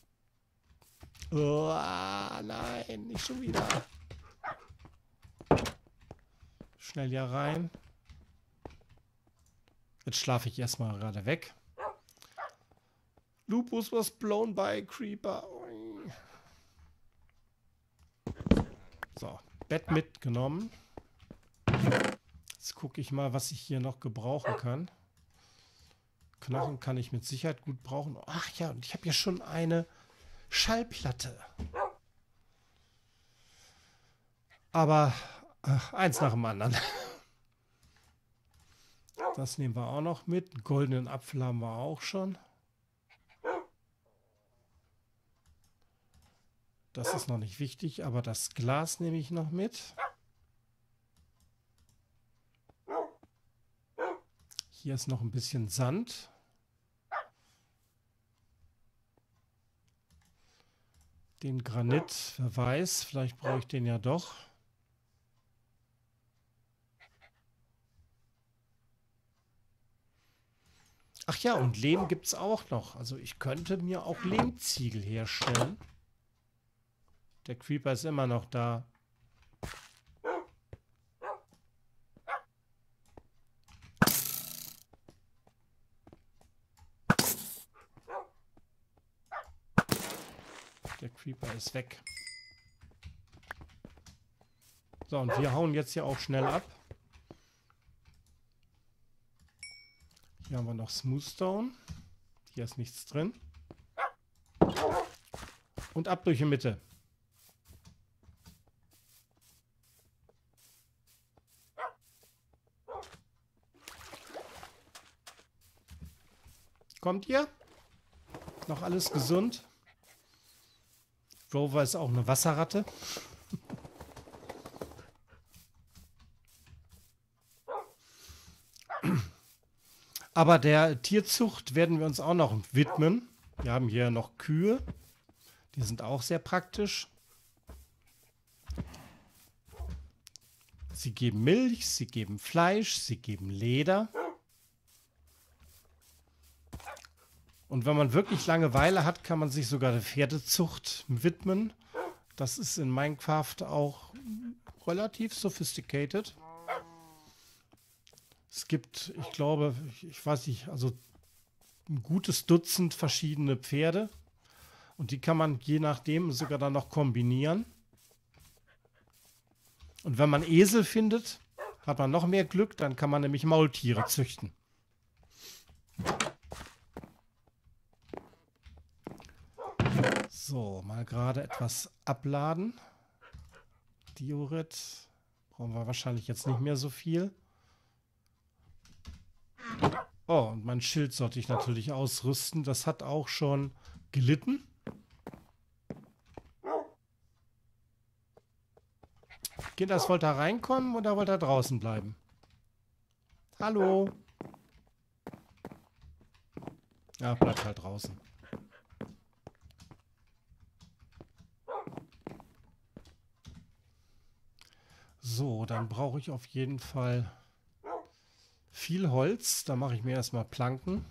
Oh, nein, nicht schon wieder. Schnell hier rein. Jetzt schlafe ich erstmal gerade weg. Lupus was blown by Creeper. So, Bett mitgenommen. Jetzt gucke ich mal, was ich hier noch gebrauchen kann. Knochen kann ich mit Sicherheit gut brauchen. Ach ja, und ich habe ja schon eine Schallplatte. Aber ach, eins nach dem anderen. Das nehmen wir auch noch mit. Einen goldenen Apfel haben wir auch schon. Das ist noch nicht wichtig, aber das Glas nehme ich noch mit. Hier ist noch ein bisschen Sand. Den Granit, wer weiß, vielleicht brauche ich den ja doch. Ach ja, und Lehm gibt es auch noch. Also ich könnte mir auch Lehmziegel herstellen. Der Creeper ist immer noch da. Der Creeper ist weg. So, und wir hauen jetzt hier auch schnell ab. Hier haben wir noch Smoothstone. Hier ist nichts drin. Und ab durch die Mitte. Kommt ihr? Noch alles gesund? Rover ist auch eine Wasserratte. Aber der Tierzucht werden wir uns auch noch widmen. Wir haben hier noch Kühe. Die sind auch sehr praktisch. Sie geben Milch, sie geben Fleisch, sie geben Leder. Und wenn man wirklich Langeweile hat, kann man sich sogar der Pferdezucht widmen. Das ist in Minecraft auch relativ sophisticated. Es gibt, ich glaube, ich, ich weiß nicht, also ein gutes Dutzend verschiedene Pferde. Und die kann man je nachdem sogar dann noch kombinieren. Und wenn man Esel findet, hat man noch mehr Glück. Dann kann man nämlich Maultiere züchten. So, mal gerade etwas abladen. Diorit brauchen wir wahrscheinlich jetzt nicht mehr so viel. Oh, und mein Schild sollte ich natürlich ausrüsten. Das hat auch schon gelitten. Kinders, wollt ihr reinkommen oder wollt ihr draußen bleiben? Hallo? Ja, bleibt halt draußen. So, dann brauche ich auf jeden Fall viel Holz. Da mache ich mir erstmal Planken.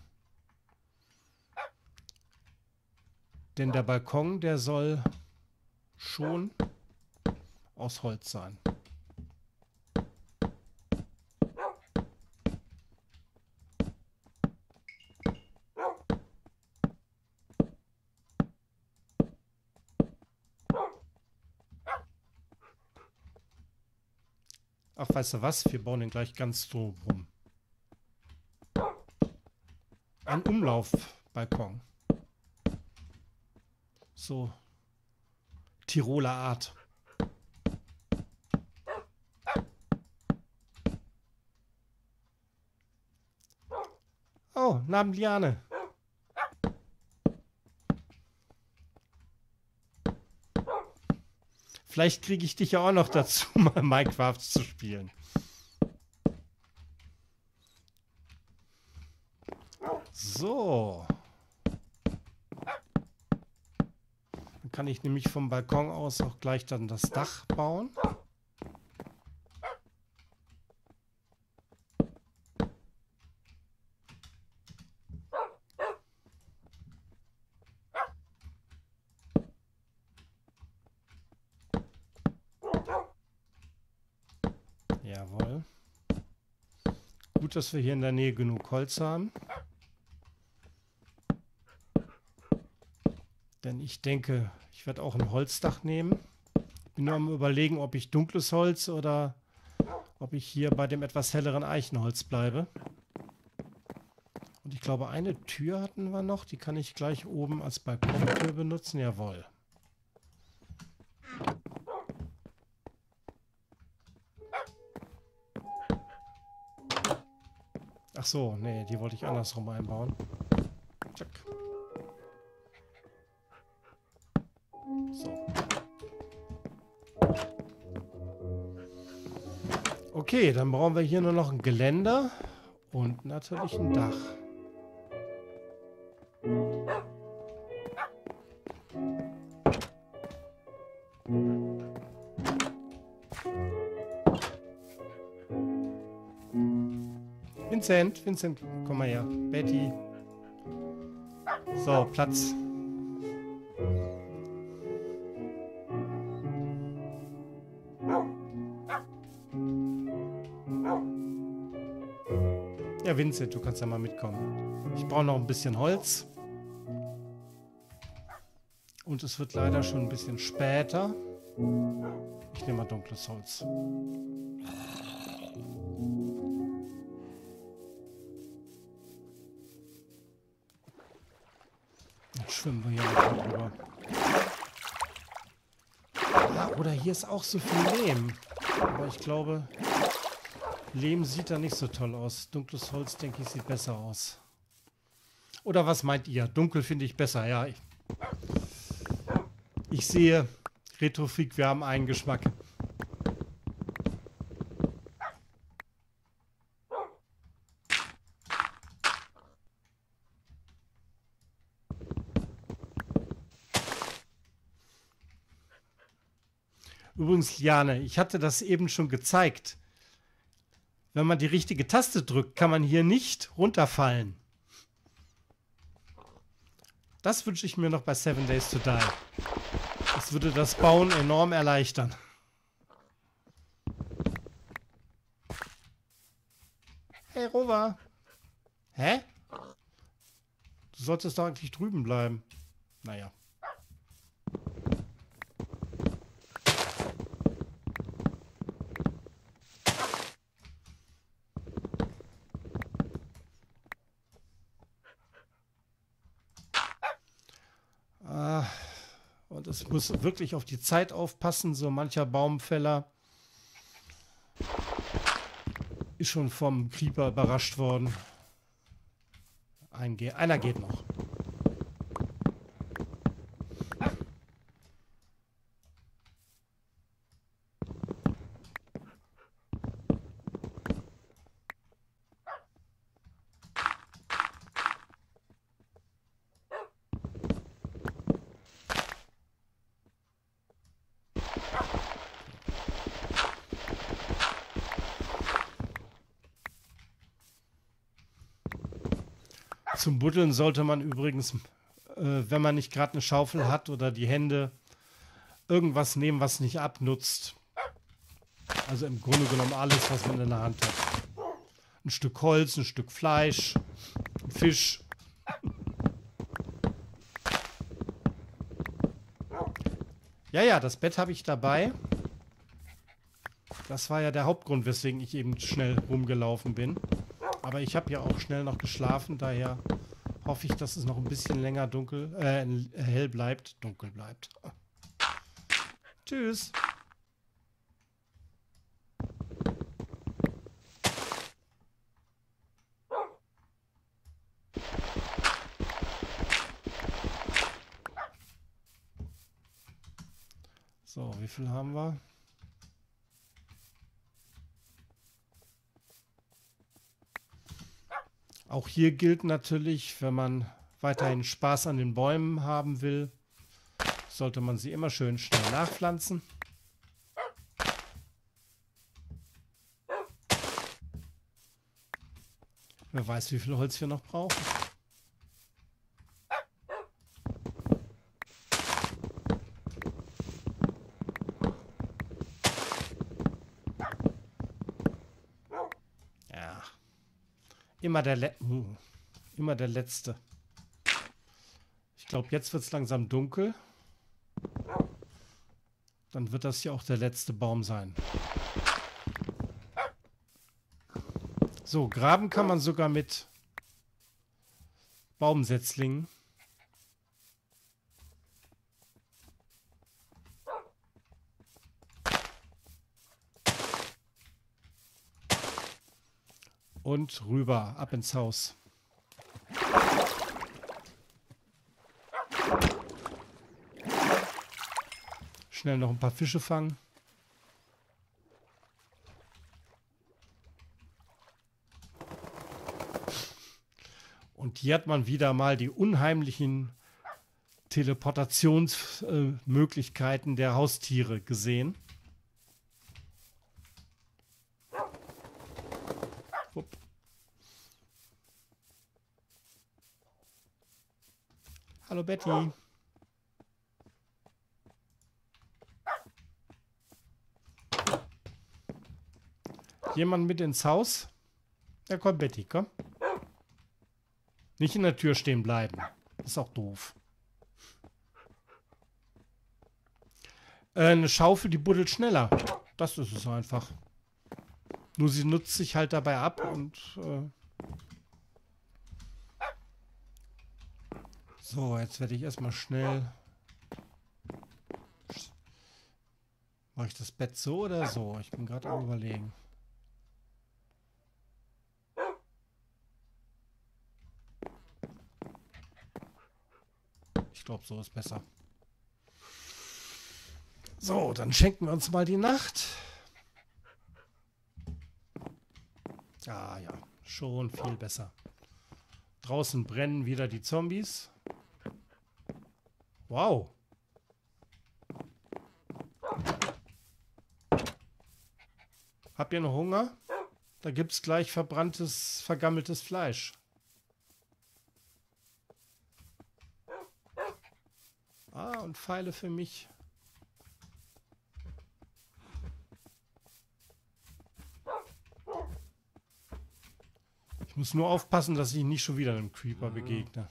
Denn der Balkon, der soll schon aus Holz sein. Ach, weißt du was? Wir bauen den gleich ganz so rum. Ein Umlaufbalkon. So Tiroler Art. Oh, Namen Liane. Vielleicht kriege ich dich ja auch noch dazu, mal Minecraft zu spielen. So. Dann kann ich nämlich vom Balkon aus auch gleich dann das Dach bauen. Jawohl. Gut, dass wir hier in der Nähe genug Holz haben. Denn ich denke, ich werde auch ein Holzdach nehmen. Ich bin nur am Überlegen, ob ich dunkles Holz oder ob ich hier bei dem etwas helleren Eichenholz bleibe. Und ich glaube, eine Tür hatten wir noch. Die kann ich gleich oben als Balkontür benutzen. Jawohl. Ach so, nee, die wollte ich andersrum einbauen. Zack. So. Okay, dann brauchen wir hier nur noch ein Geländer und natürlich ein Dach. Vincent, Vincent, komm mal her. Betty. So, Platz. Ja, Vincent, du kannst ja mal mitkommen. Ich brauche noch ein bisschen Holz. Und es wird leider schon ein bisschen später. Ich nehme mal dunkles Holz. Jetzt schwimmen wir hier mal drüber. Ja, oder hier ist auch so viel Lehm. Aber ich glaube, Lehm sieht da nicht so toll aus. Dunkles Holz, denke ich, sieht besser aus. Oder was meint ihr? Dunkel finde ich besser, ja. Ich, ich sehe, Retrofreak, wir haben einen Geschmack. Übrigens, Liane, ich hatte das eben schon gezeigt. Wenn man die richtige Taste drückt, kann man hier nicht runterfallen. Das wünsche ich mir noch bei Seven Days to Die. Das würde das Bauen enorm erleichtern. Hey, Rover. Hä? Du solltest doch eigentlich drüben bleiben. Naja. Und es muss wirklich auf die Zeit aufpassen. So mancher Baumfäller ist schon vom Creeper überrascht worden. Ein Ge- einer geht noch. Zum Buddeln sollte man übrigens, äh, wenn man nicht gerade eine Schaufel hat oder die Hände, irgendwas nehmen, was nicht abnutzt. Also im Grunde genommen alles, was man in der Hand hat. Ein Stück Holz, ein Stück Fleisch, ein Fisch. Ja, ja, das Bett habe ich dabei. Das war ja der Hauptgrund, weswegen ich eben schnell rumgelaufen bin. Aber ich habe ja auch schnell noch geschlafen, daher hoffe ich, dass es noch ein bisschen länger dunkel, äh, hell bleibt, dunkel bleibt. Tschüss. So, wie viel haben wir? Auch hier gilt natürlich, wenn man weiterhin Spaß an den Bäumen haben will, sollte man sie immer schön schnell nachpflanzen. Wer weiß, wie viel Holz wir noch brauchen. Ja. Immer der, Le uh, immer der Letzte. Ich glaube, jetzt wird es langsam dunkel. Dann wird das hier auch der letzte Baum sein. So, graben kann man sogar mit Baumsetzlingen. Und rüber, ab ins Haus. Schnell noch ein paar Fische fangen. Und hier hat man wieder mal die unheimlichen Teleportationsmöglichkeiten äh, der Haustiere gesehen. Upp. Hallo Betty. Jemand mit ins Haus? Ja, komm Betty, komm. Nicht in der Tür stehen bleiben. Ist auch doof. Äh, eine Schaufel, die buddelt schneller. Das ist es einfach. Nur sie nutzt sich halt dabei ab und... Äh so, jetzt werde ich erstmal schnell... Mache ich das Bett so oder so? Ich bin gerade am Überlegen. Ich glaube, so ist besser. So, dann schenken wir uns mal die Nacht. Ah ja, schon viel besser. Draußen brennen wieder die Zombies. Wow. Habt ihr noch Hunger? Da gibt es gleich verbranntes, vergammeltes Fleisch. Ah, und Pfeile für mich. Ich muss nur aufpassen, dass ich nicht schon wieder einem Creeper begegne.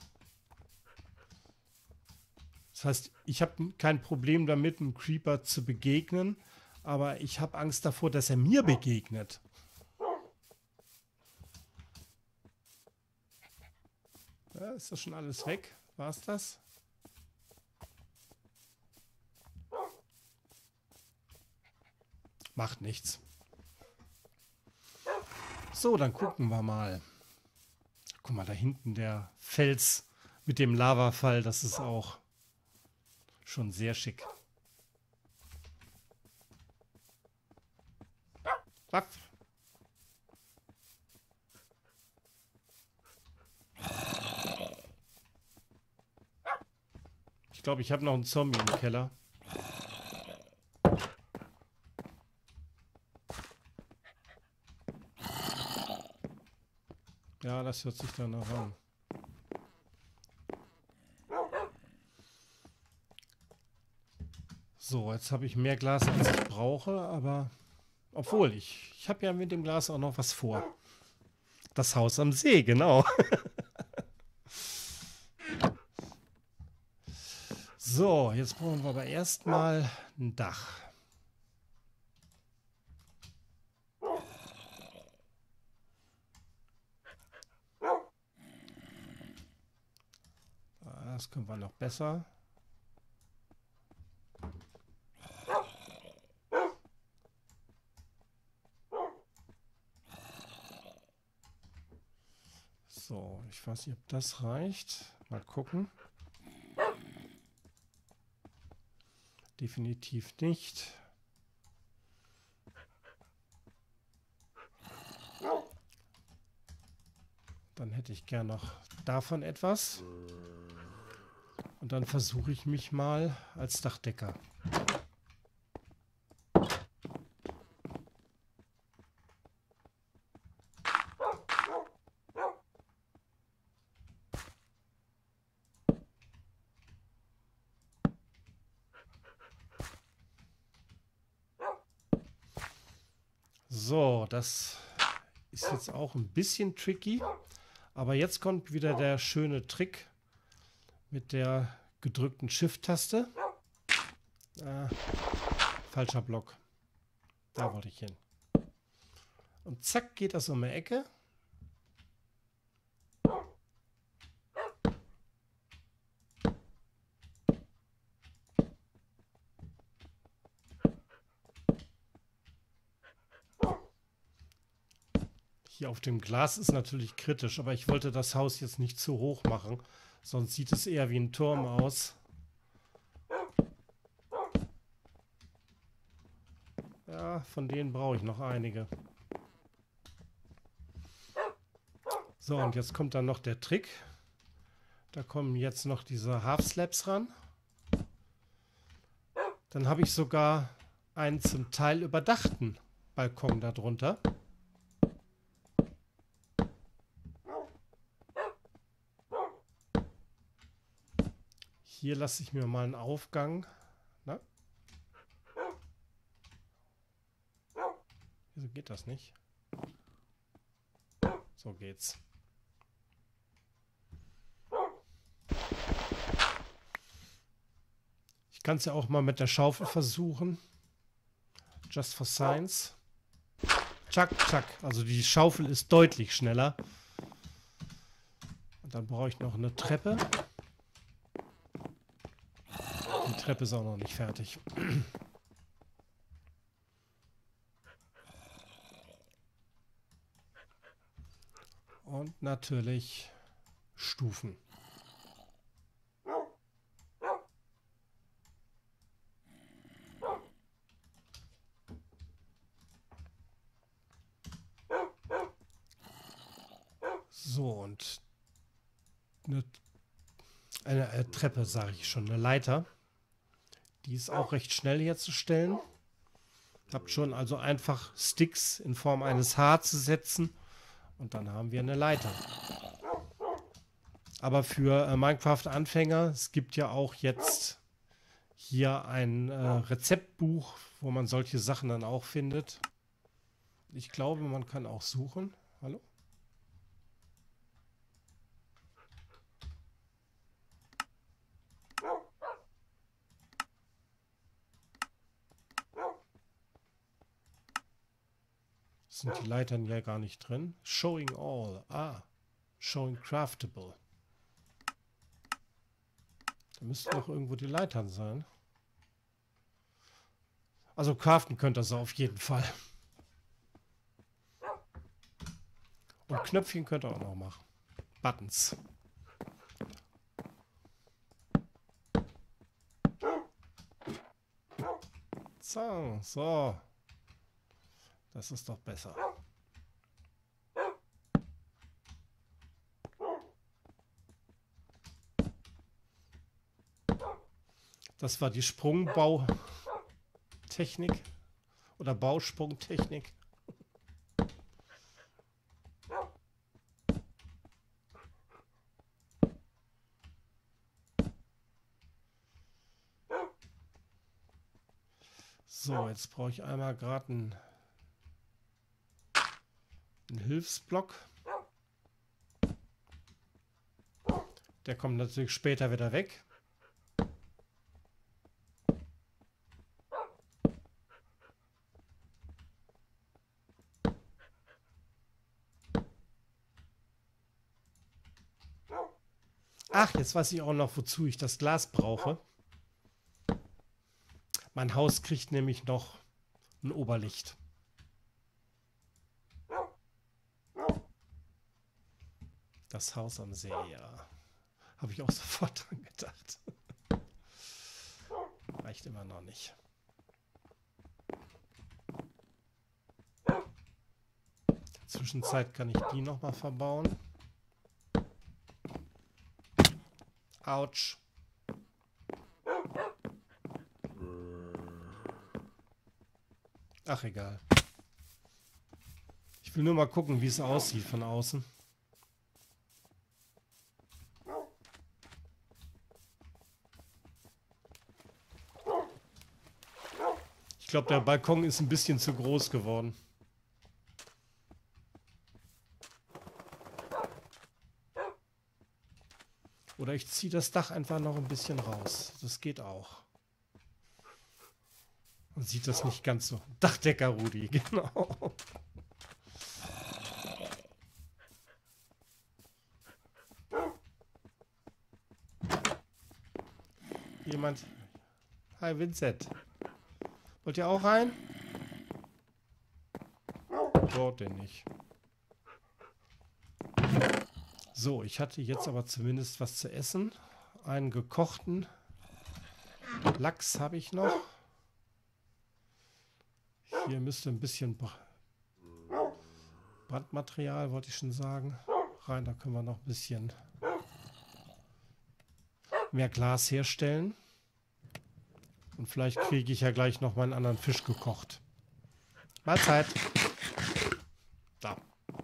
Das heißt, ich habe kein Problem damit, einem Creeper zu begegnen, aber ich habe Angst davor, dass er mir begegnet. Ja, ist das schon alles weg? War's das? Macht nichts. So, dann gucken wir mal. Guck mal, da hinten der Fels mit dem Lavafall, das ist auch schon sehr schick. Was? Ich glaube, ich habe noch einen Zombie im Keller. Ja, das hört sich danach an. So, jetzt habe ich mehr Glas, als ich brauche, aber obwohl, ich, ich habe ja mit dem Glas auch noch was vor. Das Haus am See, genau. So, jetzt brauchen wir aber erstmal ein Dach. Das können wir noch besser. So, ich weiß nicht, ob das reicht. Mal gucken. Definitiv nicht. Dann hätte ich gern noch davon etwas. Und dann versuche ich mich mal als Dachdecker. So, das ist jetzt auch ein bisschen tricky. Aber jetzt kommt wieder der schöne Trick mit der gedrückten Shift-Taste. Ah, falscher Block. Da wollte ich hin. Und zack geht das um die Ecke. Hier auf dem Glas ist natürlich kritisch, aber ich wollte das Haus jetzt nicht zu hoch machen, sonst sieht es eher wie ein Turm aus. Ja, von denen brauche ich noch einige. So, und jetzt kommt dann noch der Trick. Da kommen jetzt noch diese Half-Slabs ran. Dann habe ich sogar einen zum Teil überdachten Balkon darunter. Hier lasse ich mir mal einen Aufgang. Na? Wieso geht das nicht? So geht's. Ich kann es ja auch mal mit der Schaufel versuchen. Just for science. Tschack, tschack. Also die Schaufel ist deutlich schneller. Und dann brauche ich noch eine Treppe. Die Treppe ist auch noch nicht fertig. Und natürlich Stufen. So, und eine, eine, eine Treppe, sage ich schon, eine Leiter. Die ist auch recht schnell herzustellen. Habt schon also einfach Sticks in Form eines H zu setzen und dann haben wir eine Leiter. Aber für äh, Minecraft-Anfänger, es gibt ja auch jetzt hier ein äh, Rezeptbuch, wo man solche Sachen dann auch findet. Ich glaube, man kann auch suchen. Hallo? Sind die Leitern ja gar nicht drin. Showing all. Ah. Showing craftable. Da müssten noch irgendwo die Leitern sein. Also craften könnt ihr sie auf jeden Fall. Und Knöpfchen könnt ihr auch noch machen. Buttons. So, so. Das ist doch besser. Das war die Sprungbautechnik oder Bausprungtechnik. So, jetzt brauche ich einmal gerade einen, einen Hilfsblock. Der kommt natürlich später wieder weg. Ach, jetzt weiß ich auch noch, wozu ich das Glas brauche. Mein Haus kriegt nämlich noch ein Oberlicht. Das Haus am See, ja. Habe ich auch sofort dran gedacht. Reicht immer noch nicht. In der Zwischenzeit kann ich die noch mal verbauen. Autsch. Ach, egal. Ich will nur mal gucken, wie es aussieht von außen. Ich glaube, der Balkon ist ein bisschen zu groß geworden. Oder ich ziehe das Dach einfach noch ein bisschen raus. Das geht auch. Man sieht das nicht ganz so. Dachdecker Rudi, genau. Jemand. Hi Vincent. Wollt ihr auch rein? Dort denn nicht. So, ich hatte jetzt aber zumindest was zu essen. Einen gekochten Lachs habe ich noch. Hier müsste ein bisschen Brandmaterial, wollte ich schon sagen, rein. Da können wir noch ein bisschen mehr Glas herstellen. Und vielleicht kriege ich ja gleich noch mal einen anderen Fisch gekocht. Mahlzeit. Da.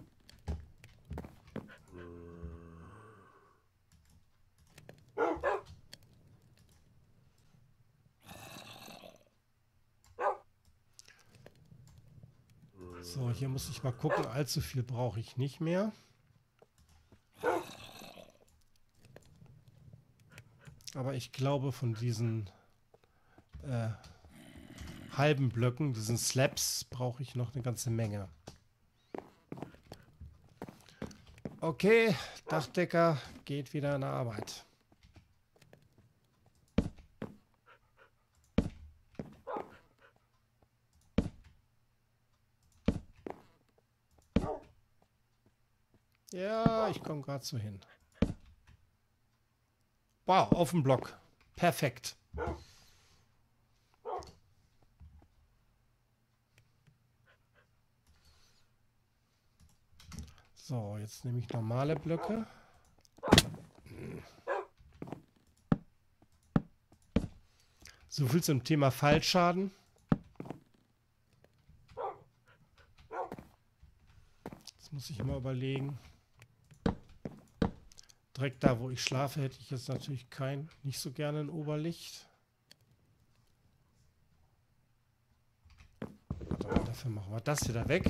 So, hier muss ich mal gucken. Allzu viel brauche ich nicht mehr. Aber ich glaube, von diesen äh, halben Blöcken, diesen Slabs, brauche ich noch eine ganze Menge. Okay, Dachdecker geht wieder an die Arbeit. Ja, ich komme gerade so hin. Wow, auf dem Block. Perfekt. So, jetzt nehme ich normale Blöcke. So viel zum Thema Fallschaden. Jetzt muss ich mal überlegen. Direkt da, wo ich schlafe, hätte ich jetzt natürlich kein, nicht so gerne ein Oberlicht. Also dafür machen wir das wieder weg.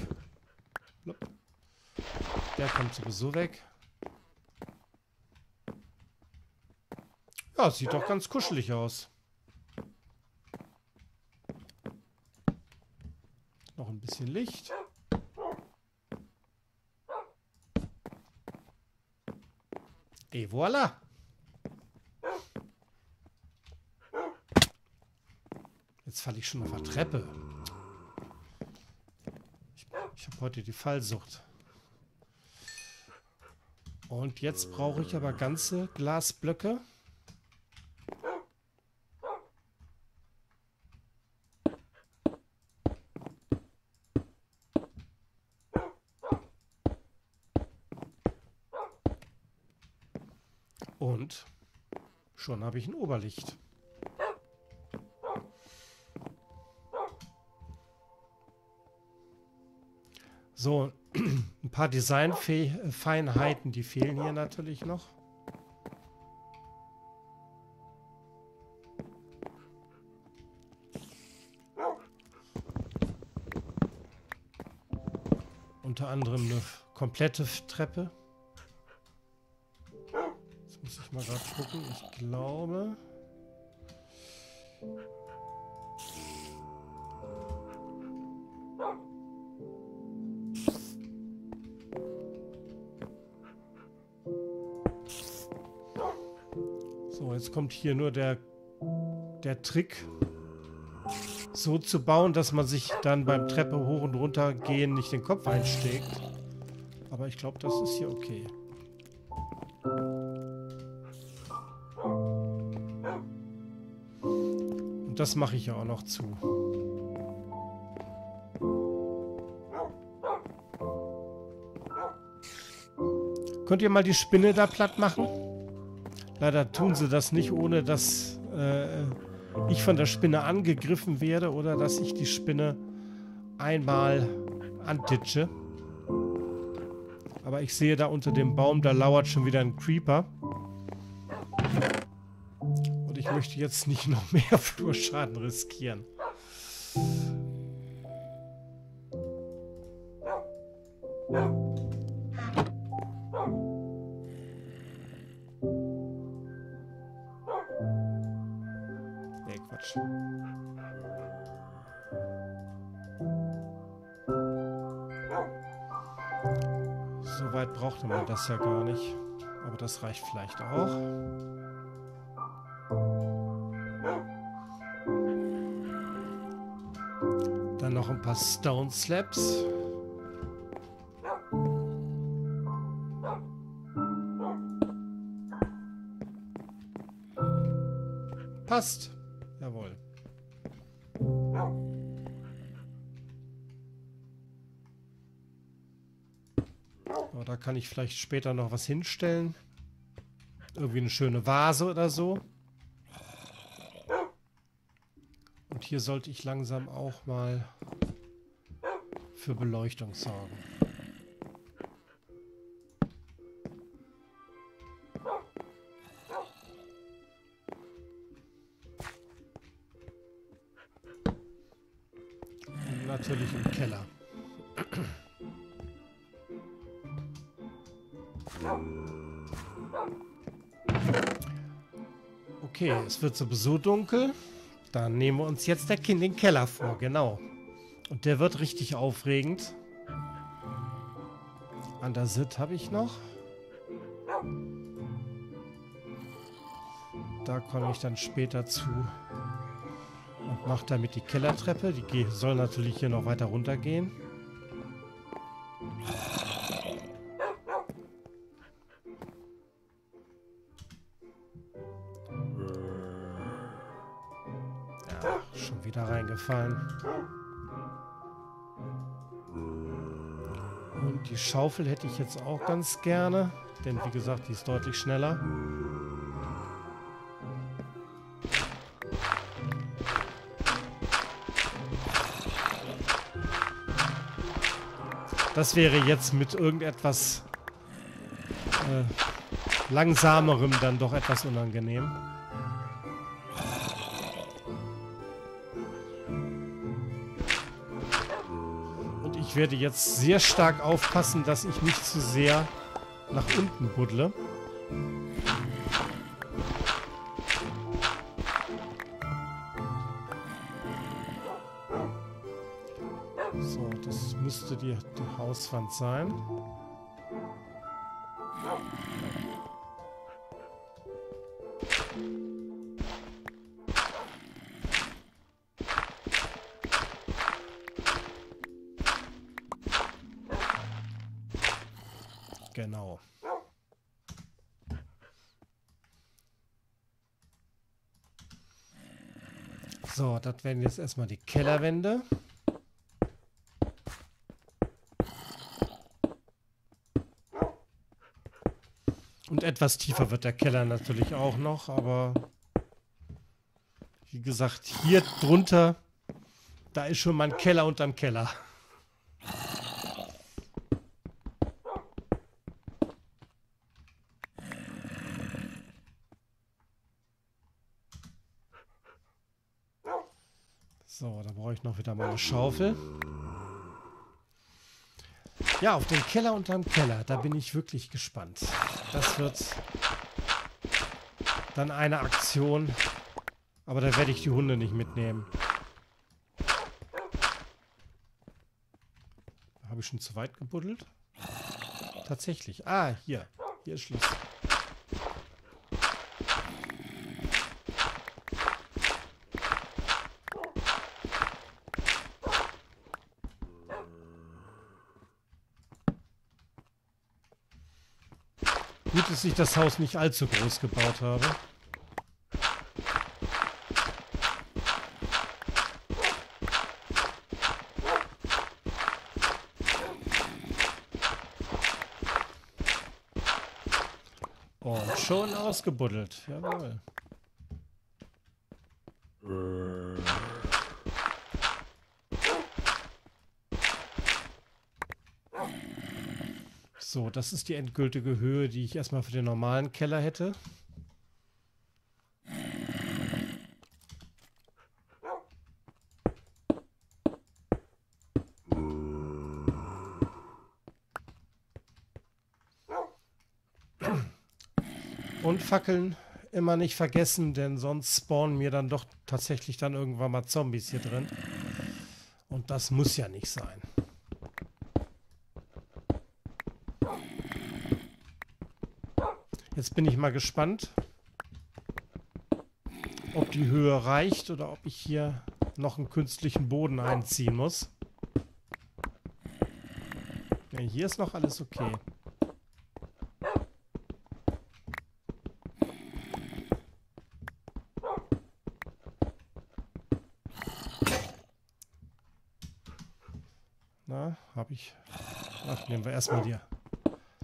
Der kommt sowieso weg. Ja, sieht doch ganz kuschelig aus. Noch ein bisschen Licht. Et voilà. Jetzt falle ich schon auf der Treppe. Ich, ich habe heute die Fallsucht. Und jetzt brauche ich aber ganze Glasblöcke. Und schon habe ich ein Oberlicht. So, ein paar Designfeinheiten, die fehlen hier natürlich noch. Unter anderem eine komplette Treppe. Jetzt muss ich mal gerade gucken. Ich glaube... So, jetzt kommt hier nur der, der Trick, so zu bauen, dass man sich dann beim Treppe hoch und runter gehen nicht den Kopf einsteckt. Aber ich glaube, das ist hier okay. Und das mache ich ja auch noch zu. Könnt ihr mal die Spinne da platt machen? Leider tun sie das nicht, ohne dass äh, ich von der Spinne angegriffen werde oder dass ich die Spinne einmal antitsche. Aber ich sehe da unter dem Baum, da lauert schon wieder ein Creeper. Und ich möchte jetzt nicht noch mehr Flurschaden riskieren. Nee, Quatsch. So weit brauchte man das ja gar nicht. Aber das reicht vielleicht auch. Dann noch ein paar Stone Slabs. Passt. Jawohl. So, da kann ich vielleicht später noch was hinstellen. Irgendwie eine schöne Vase oder so. Und hier sollte ich langsam auch mal für Beleuchtung sorgen. Und natürlich im Keller. Okay, es wird sowieso dunkel. Dann nehmen wir uns jetzt der Kind den Keller vor, genau. Und der wird richtig aufregend. Andasit habe ich noch. Da komme ich dann später zu. Und mache damit die Kellertreppe. Die soll natürlich hier noch weiter runter gehen. Ja, schon wieder reingefallen. Und die Schaufel hätte ich jetzt auch ganz gerne. Denn wie gesagt, die ist deutlich schneller. Das wäre jetzt mit irgendetwas äh, langsamerem dann doch etwas unangenehm. Und ich werde jetzt sehr stark aufpassen, dass ich nicht zu sehr nach unten buddle. So, das müsste die, die Hauswand sein. Genau. So, das werden jetzt erstmal die Kellerwände. Und etwas tiefer wird der Keller natürlich auch noch, aber wie gesagt, hier drunter, da ist schon mein Keller unterm Keller. So, da brauche ich noch wieder mal eine Schaufel. Ja, auf den Keller unterm Keller, da bin ich wirklich gespannt. Das wird dann eine Aktion, aber da werde ich die Hunde nicht mitnehmen. Habe ich schon zu weit gebuddelt? Tatsächlich. Ah, hier. Hier ist Schluss. Gut, dass ich das Haus nicht allzu groß gebaut habe. Und schon ausgebuddelt. Jawohl. So, das ist die endgültige Höhe, die ich erstmal für den normalen Keller hätte. Und Fackeln immer nicht vergessen, denn sonst spawnen mir dann doch tatsächlich dann irgendwann mal Zombies hier drin. Und das muss ja nicht sein. Jetzt bin ich mal gespannt, ob die Höhe reicht oder ob ich hier noch einen künstlichen Boden einziehen muss. Ja, hier ist noch alles okay. Na, habe ich... Ach, nehmen wir erstmal die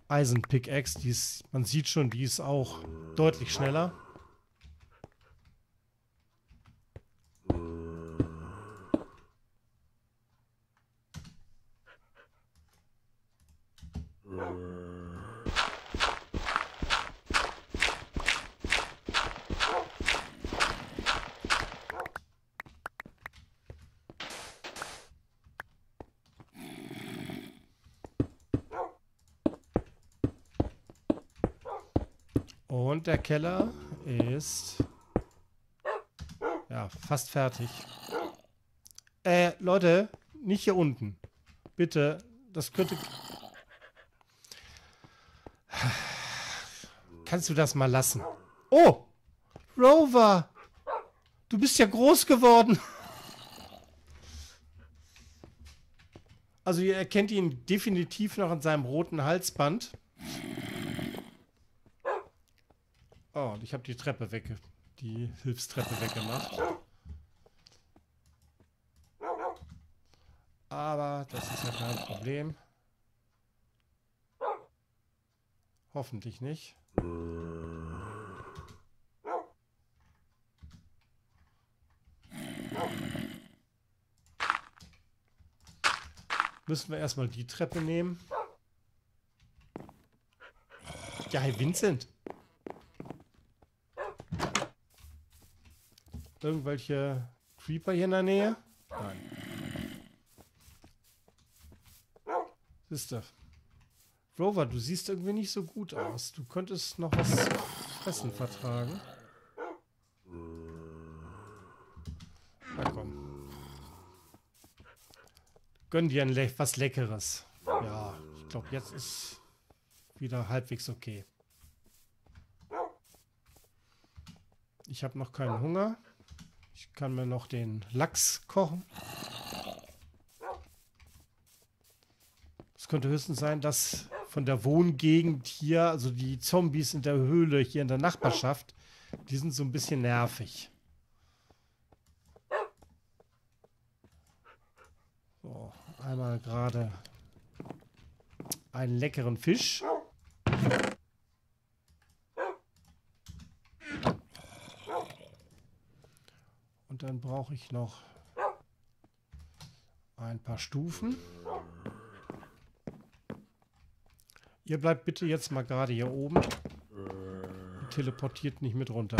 Eisenpickaxe. Die ist, man sieht schon, die ist auch deutlich schneller. Und der Keller ist ja fast fertig. Äh, Leute, nicht hier unten. Bitte, das könnte... Kannst du das mal lassen? Oh! Rover! Du bist ja groß geworden. Also ihr erkennt ihn definitiv noch an seinem roten Halsband. Oh, und ich habe die Treppe weg, die Hilfstreppe weggemacht. Aber das ist ja kein Problem. Hoffentlich nicht. Müssen wir erstmal die Treppe nehmen. Ja, hey Vincent. Irgendwelche Creeper hier in der Nähe? Nein. Siehst du. Rover, du siehst irgendwie nicht so gut aus. Du könntest noch was zu fressen vertragen. Na komm. Gönn dir ein Le was Leckeres. Ja, ich glaube, jetzt ist wieder halbwegs okay. Ich habe noch keinen Hunger. Ich kann mir noch den Lachs kochen. Es könnte höchstens sein, dass von der Wohngegend hier, also die Zombies in der Höhle hier in der Nachbarschaft, die sind so ein bisschen nervig. So, einmal gerade einen leckeren Fisch. Und dann brauche ich noch ein paar Stufen. Ihr bleibt bitte jetzt mal gerade hier oben und teleportiert nicht mit runter.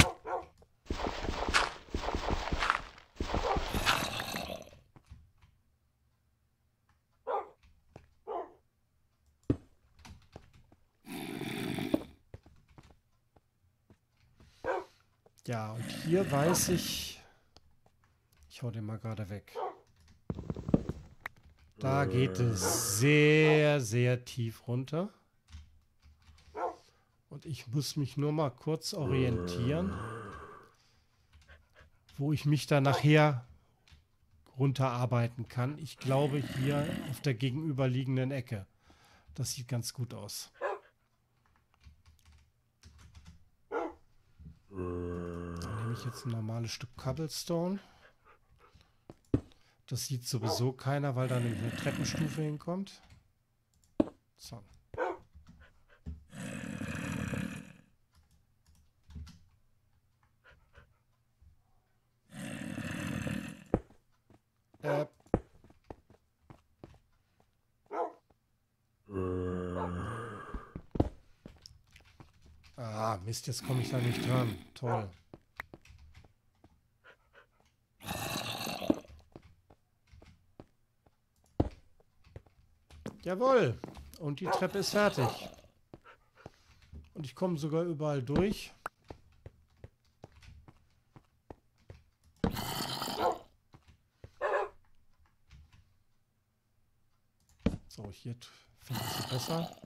Ja, und hier weiß ich... Ich hau den mal gerade weg. Da geht es sehr, sehr tief runter. Und ich muss mich nur mal kurz orientieren, wo ich mich da nachher runterarbeiten kann. Ich glaube hier auf der gegenüberliegenden Ecke. Das sieht ganz gut aus. Dann nehme ich jetzt ein normales Stück Cobblestone. Das sieht sowieso keiner, weil da nämlich eine Treppenstufe hinkommt. So. Äh. Ah, Mist, jetzt komme ich da nicht dran. Toll. Jawohl. Und die Treppe ist fertig. Und ich komme sogar überall durch. So, hier finde ich sie besser.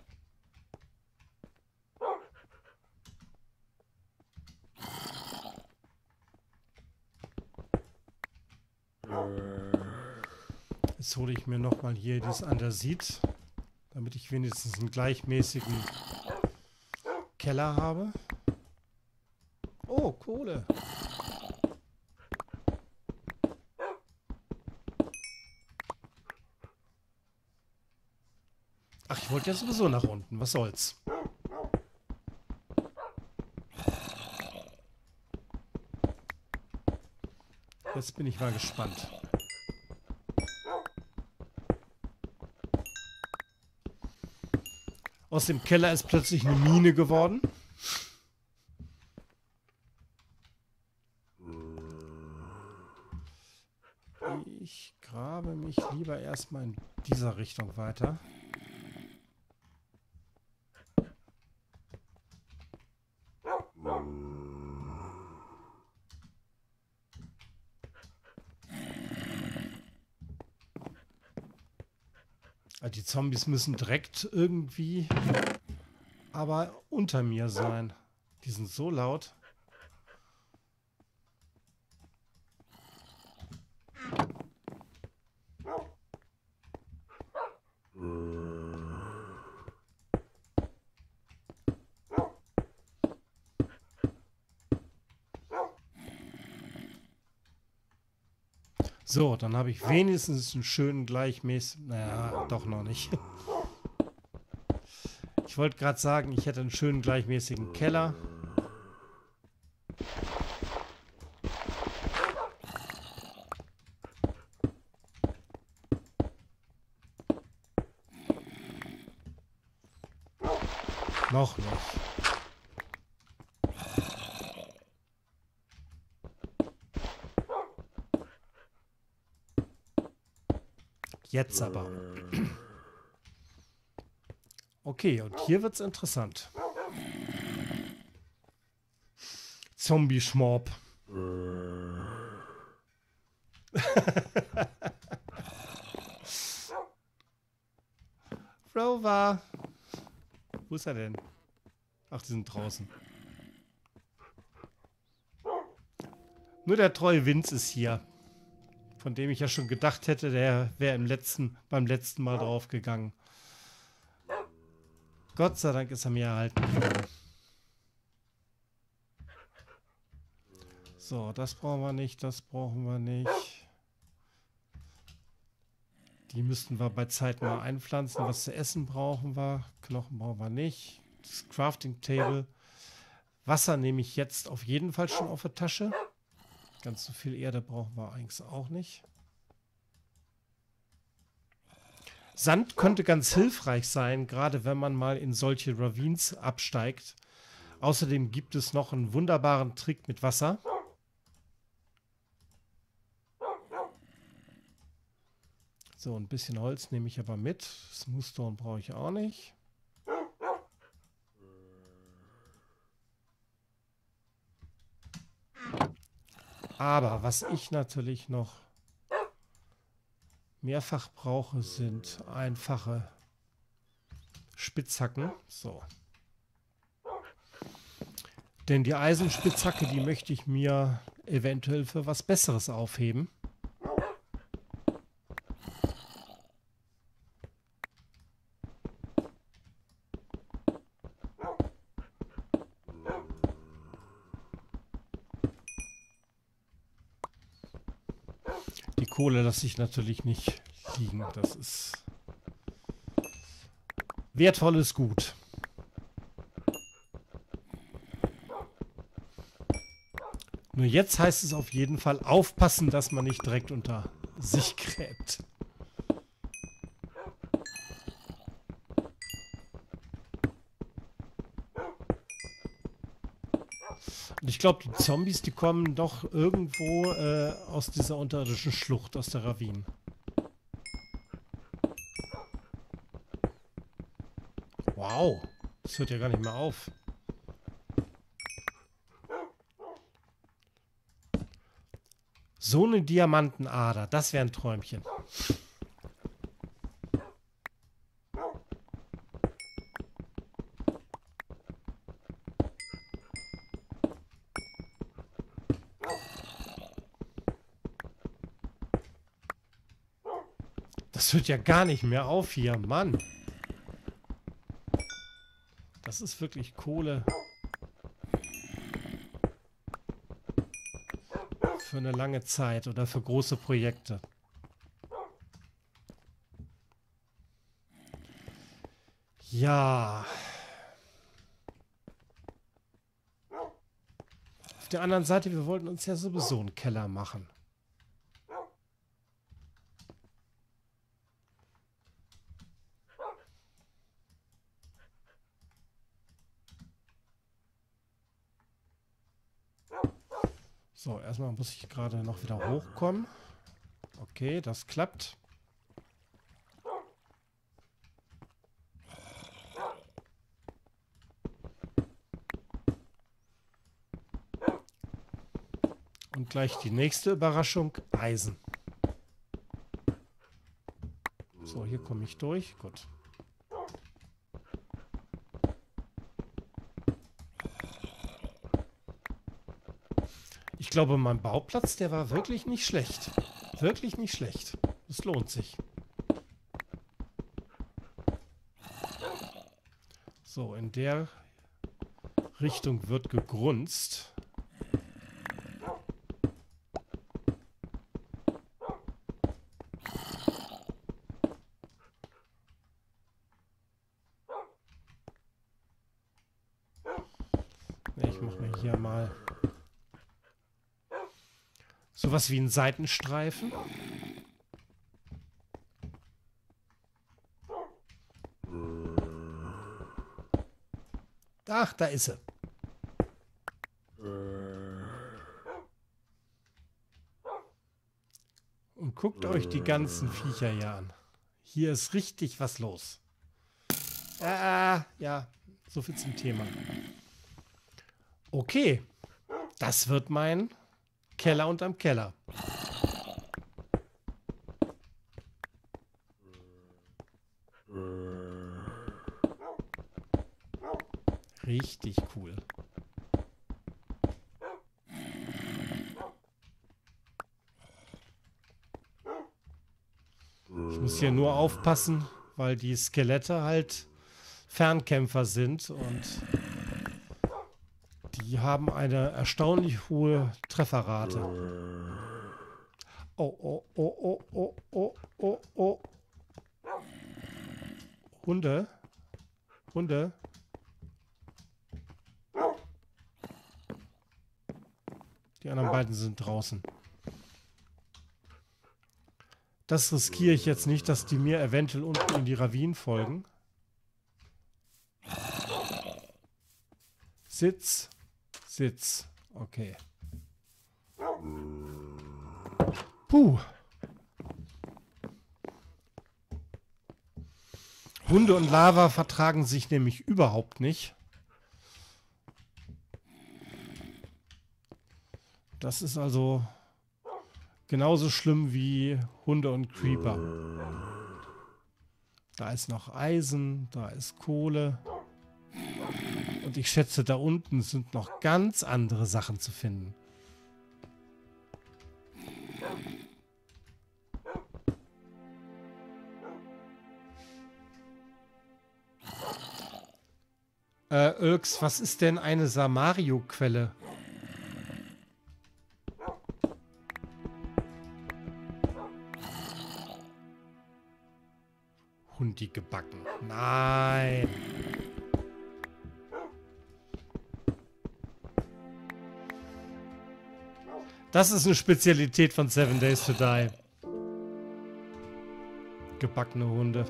Jetzt hole ich mir nochmal hier das Andasit, damit ich wenigstens einen gleichmäßigen Keller habe. Oh, Kohle. Ach, ich wollte ja sowieso nach unten. Was soll's? Jetzt bin ich mal gespannt. Aus dem Keller ist plötzlich eine Mine geworden. Ich grabe mich lieber erstmal in dieser Richtung weiter. Die Zombies müssen direkt irgendwie aber unter mir sein. Die sind so laut. So, dann habe ich wenigstens einen schönen gleichmäßigen... Naja, doch noch nicht. Ich wollte gerade sagen, ich hätte einen schönen gleichmäßigen Keller. Noch nicht. Jetzt aber. Okay, und hier wird's interessant. Zombie-Schmorb. Rover. Wo ist er denn? Ach, die sind draußen. Nur der treue Vince ist hier. Von dem ich ja schon gedacht hätte, der wäre im letzten, beim letzten Mal draufgegangen. Gott sei Dank ist er mir erhalten. So, das brauchen wir nicht, das brauchen wir nicht. Die müssten wir bei Zeit mal einpflanzen. Was zu essen brauchen wir. Knochen brauchen wir nicht. Das Crafting Table. Wasser nehme ich jetzt auf jeden Fall schon auf die Tasche. Ganz so viel Erde brauchen wir eigentlich auch nicht. Sand könnte ganz hilfreich sein, gerade wenn man mal in solche Ravines absteigt. Außerdem gibt es noch einen wunderbaren Trick mit Wasser. So, ein bisschen Holz nehme ich aber mit. Smoothstone brauche ich auch nicht. Aber was ich natürlich noch mehrfach brauche, sind einfache Spitzhacken. So. Denn die Eisenspitzhacke, die möchte ich mir eventuell für was Besseres aufheben. Die Kohle lasse ich natürlich nicht liegen. Das ist wertvolles Gut. Nur jetzt heißt es auf jeden Fall aufpassen, dass man nicht direkt unter sich gräbt. Und ich glaube, die Zombies, die kommen doch irgendwo äh, aus dieser unterirdischen Schlucht, aus der Ravine. Wow, das hört ja gar nicht mehr auf. So eine Diamantenader, das wäre ein Träumchen. Das hört ja gar nicht mehr auf hier, Mann. Das ist wirklich Kohle. Für eine lange Zeit oder für große Projekte. Ja. Auf der anderen Seite, wir wollten uns ja sowieso einen Keller machen. So, erstmal muss ich gerade noch wieder hochkommen. Okay, das klappt. Und gleich die nächste Überraschung, Eisen. So, hier komme ich durch. Gut. Ich glaube, mein Bauplatz, der war wirklich nicht schlecht. Wirklich nicht schlecht. Es lohnt sich. So, in der Richtung wird gegrunzt. Ich mache mir hier mal sowas wie einen Seitenstreifen. Ach, da ist sie. Und guckt euch die ganzen Viecher hier an. Hier ist richtig was los. Ah, ja, so viel zum Thema. Okay, das wird mein Keller unterm Keller. Richtig cool. Ich muss hier nur aufpassen, weil die Skelette halt Fernkämpfer sind und die haben eine erstaunlich hohe Trefferrate. Oh, oh, oh, oh, oh, oh, oh, oh. Hunde. Hunde. Die anderen beiden sind draußen. Das riskiere ich jetzt nicht, dass die mir eventuell unten in die Ravinen folgen. Sitz. Sitz. Okay. Puh. Hunde und Lava vertragen sich nämlich überhaupt nicht. Das ist also genauso schlimm wie Hunde und Creeper. Da ist noch Eisen, da ist Kohle. Und ich schätze, da unten sind noch ganz andere Sachen zu finden. Äh, Ölks, was ist denn eine Samario-Quelle? Hundi gebacken. Nein. Das ist eine Spezialität von Seven Days to Die. Gebackene Hunde.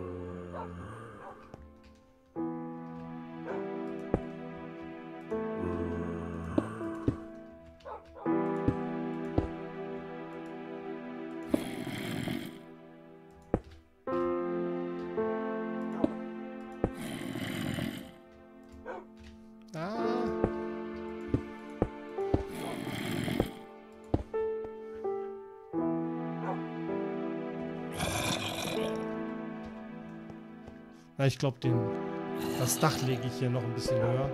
Na, ich glaube, den das Dach lege ich hier noch ein bisschen höher.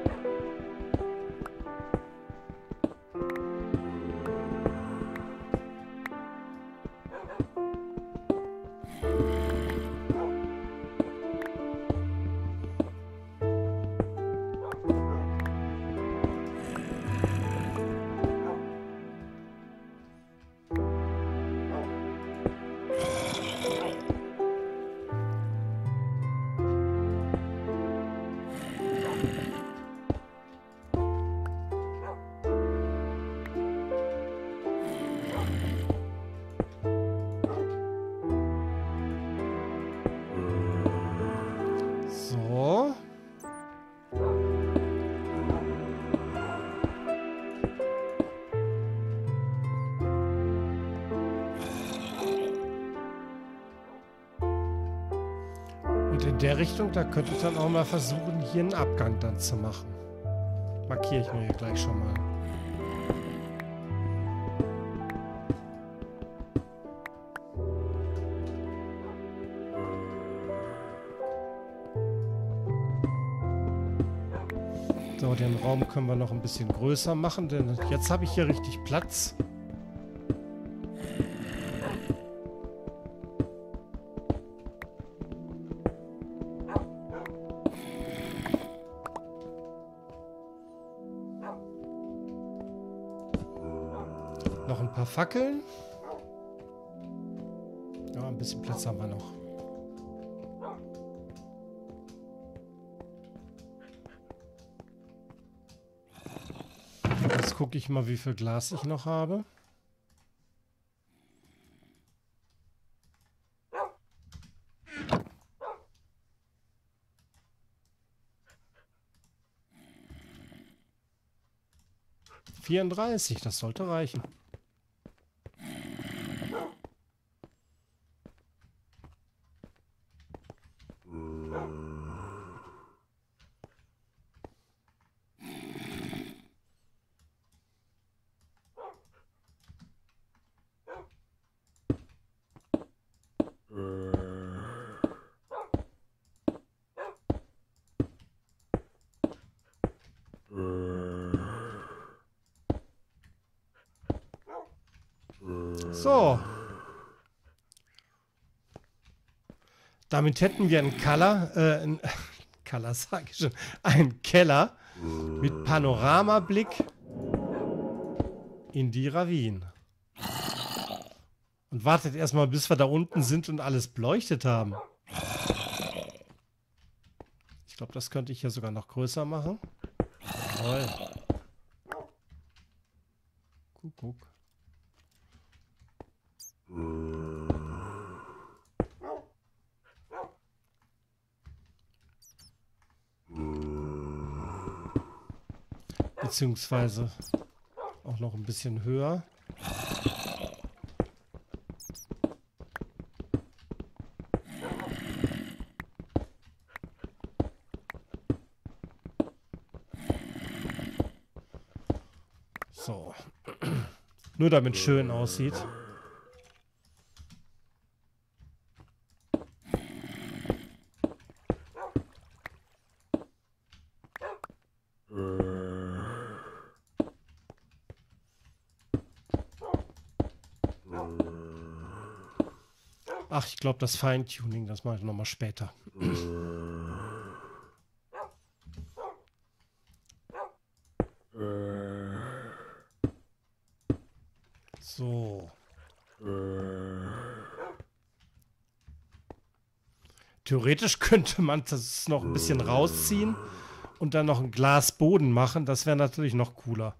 Und in der Richtung, da könnte ich dann auch mal versuchen, hier einen Abgang dann zu machen. Markiere ich mir hier gleich schon mal. So, den Raum können wir noch ein bisschen größer machen, denn jetzt habe ich hier richtig Platz. Noch ein paar Fackeln. Ja, ein bisschen Platz haben wir noch. Jetzt gucke ich mal, wie viel Glas ich noch habe. vierunddreißig, das sollte reichen. So. Damit hätten wir einen Keller, äh, einen Keller, sag ich schon, einen Keller mit Panoramablick in die Ravinen. Und wartet erstmal, bis wir da unten sind und alles beleuchtet haben. Ich glaube, das könnte ich hier sogar noch größer machen. Toll. Guck, guck. Beziehungsweise auch noch ein bisschen höher. So. Nur damit es schön aussieht. Ach, ich glaube, das Feintuning, das mache ich nochmal später. So. Theoretisch könnte man das noch ein bisschen rausziehen und dann noch einen Glasboden machen. Das wäre natürlich noch cooler.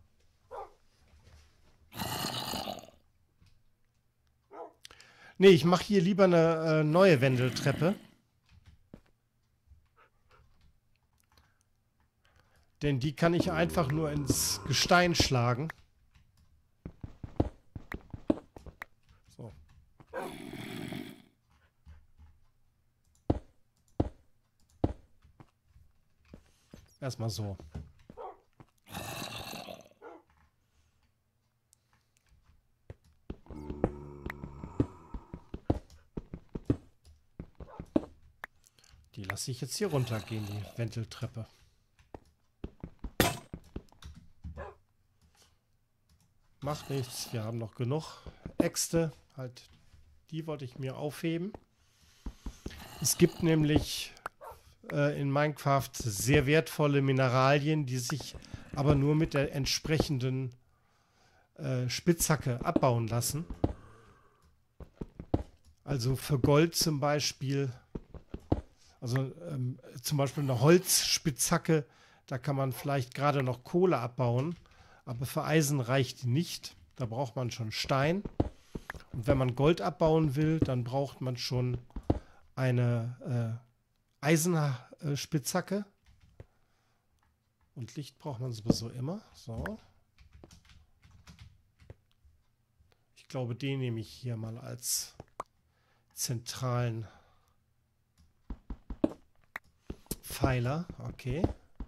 Nee, ich mache hier lieber eine äh, neue Wendeltreppe. Denn die kann ich einfach nur ins Gestein schlagen. So. Erstmal so. Die lasse ich jetzt hier runtergehen, die Wendeltreppe. Macht nichts, wir haben noch genug Äxte. Halt, die wollte ich mir aufheben. Es gibt nämlich äh, in Minecraft sehr wertvolle Mineralien, die sich aber nur mit der entsprechenden äh, Spitzhacke abbauen lassen. Also für Gold zum Beispiel. Also ähm, zum Beispiel eine Holzspitzhacke, da kann man vielleicht gerade noch Kohle abbauen, aber für Eisen reicht die nicht. Da braucht man schon Stein. Und wenn man Gold abbauen will, dann braucht man schon eine äh, Eisenspitzhacke. Und Licht braucht man sowieso immer. So. Ich glaube, den nehme ich hier mal als zentralen Pfeiler. Okay.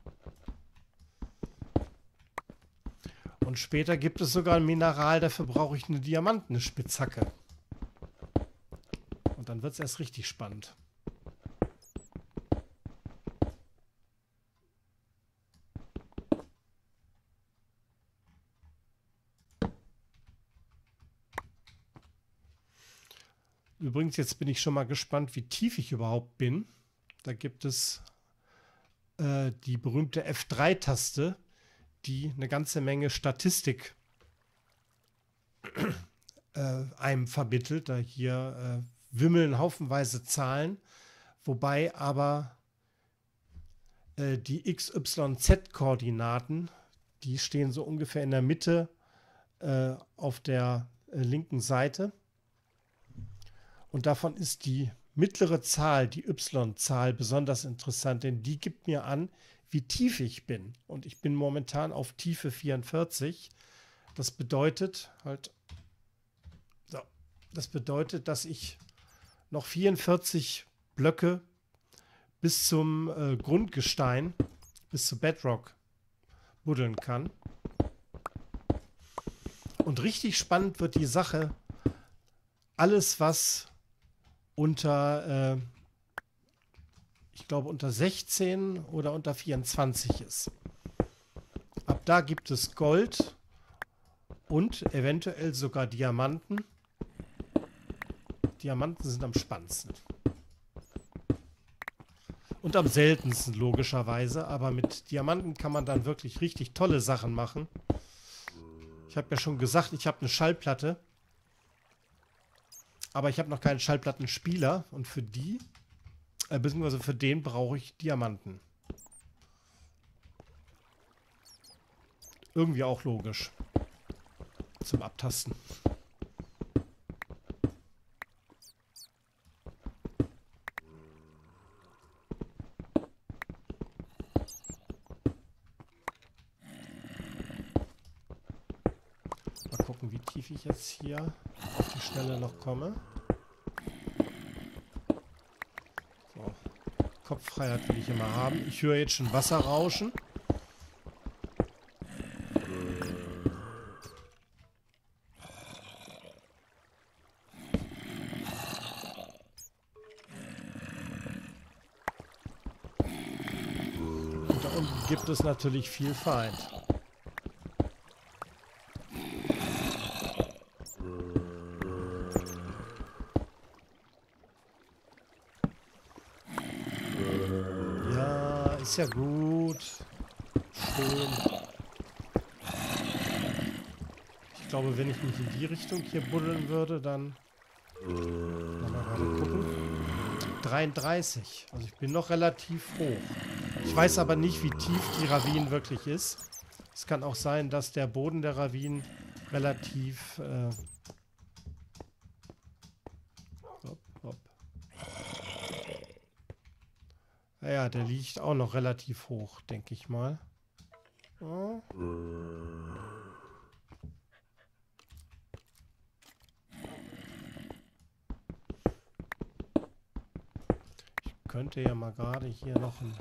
Und später gibt es sogar ein Mineral, dafür brauche ich eine diamantene Spitzhacke. Und dann wird es erst richtig spannend. Übrigens, jetzt bin ich schon mal gespannt, wie tief ich überhaupt bin. Da gibt es äh, die berühmte F drei Taste, die eine ganze Menge Statistik äh, einem vermittelt. Da hier äh, wimmeln haufenweise Zahlen, wobei aber äh, die X Y Z-Koordinaten, die stehen so ungefähr in der Mitte äh, auf der äh, linken Seite. Und davon ist die mittlere Zahl, die Y-Zahl, besonders interessant, denn die gibt mir an, wie tief ich bin. Und ich bin momentan auf Tiefe vierundvierzig. Das bedeutet halt, so, das bedeutet, dass ich noch vierundvierzig Blöcke bis zum äh, Grundgestein, bis zu Bedrock buddeln kann. Und richtig spannend wird die Sache, alles was unter, äh, ich glaube unter sechzehn oder unter vierundzwanzig ist. Ab da gibt es Gold und eventuell sogar Diamanten. Diamanten sind am spannendsten. Und am seltensten logischerweise, aber mit Diamanten kann man dann wirklich richtig tolle Sachen machen. Ich habe ja schon gesagt, ich habe eine Schallplatte. Aber ich habe noch keinen Schallplattenspieler und für die, äh, beziehungsweise für den brauche ich Diamanten. Irgendwie auch logisch. Zum Abtasten. Mal gucken, wie tief ich jetzt hier auf die Schnelle noch komme. So. Kopffreiheit will ich immer haben. Ich höre jetzt schon Wasser rauschen. Und da unten gibt es natürlich viel Feind. Ist ja gut. Schön. Ich glaube, wenn ich mich in die Richtung hier buddeln würde, dann... Mal gerade gucken. dreiunddreißig. Also ich bin noch relativ hoch. Ich weiß aber nicht, wie tief die Ravine wirklich ist. Es kann auch sein, dass der Boden der Ravine relativ... Äh hopp, hopp. Naja, der liegt auch noch relativ hoch, denke ich mal. Ja. Ich könnte ja mal gerade hier noch ein...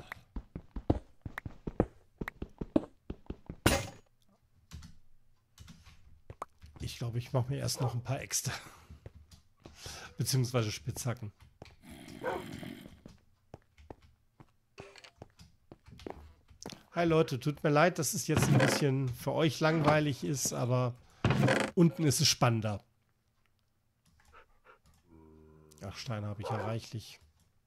Ich glaube, ich mache mir erst noch ein paar Äxte. Beziehungsweise Spitzhacken. Hi Leute, tut mir leid, dass es jetzt ein bisschen für euch langweilig ist, aber unten ist es spannender. Ach, Steine habe ich ja reichlich.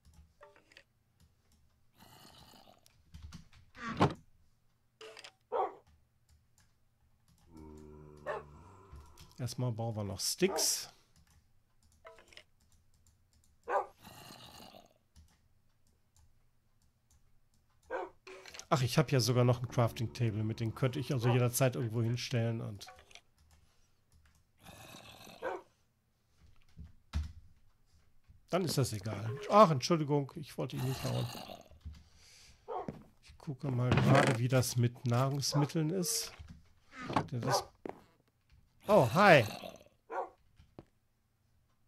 Erstmal bauen wir noch Sticks. Ach, ich habe ja sogar noch ein Crafting Table, mit dem könnte ich also jederzeit irgendwo hinstellen und... Dann ist das egal. Ach, Entschuldigung, ich wollte ihn nicht hauen. Ich gucke mal gerade, wie das mit Nahrungsmitteln ist. Das... Oh, hi.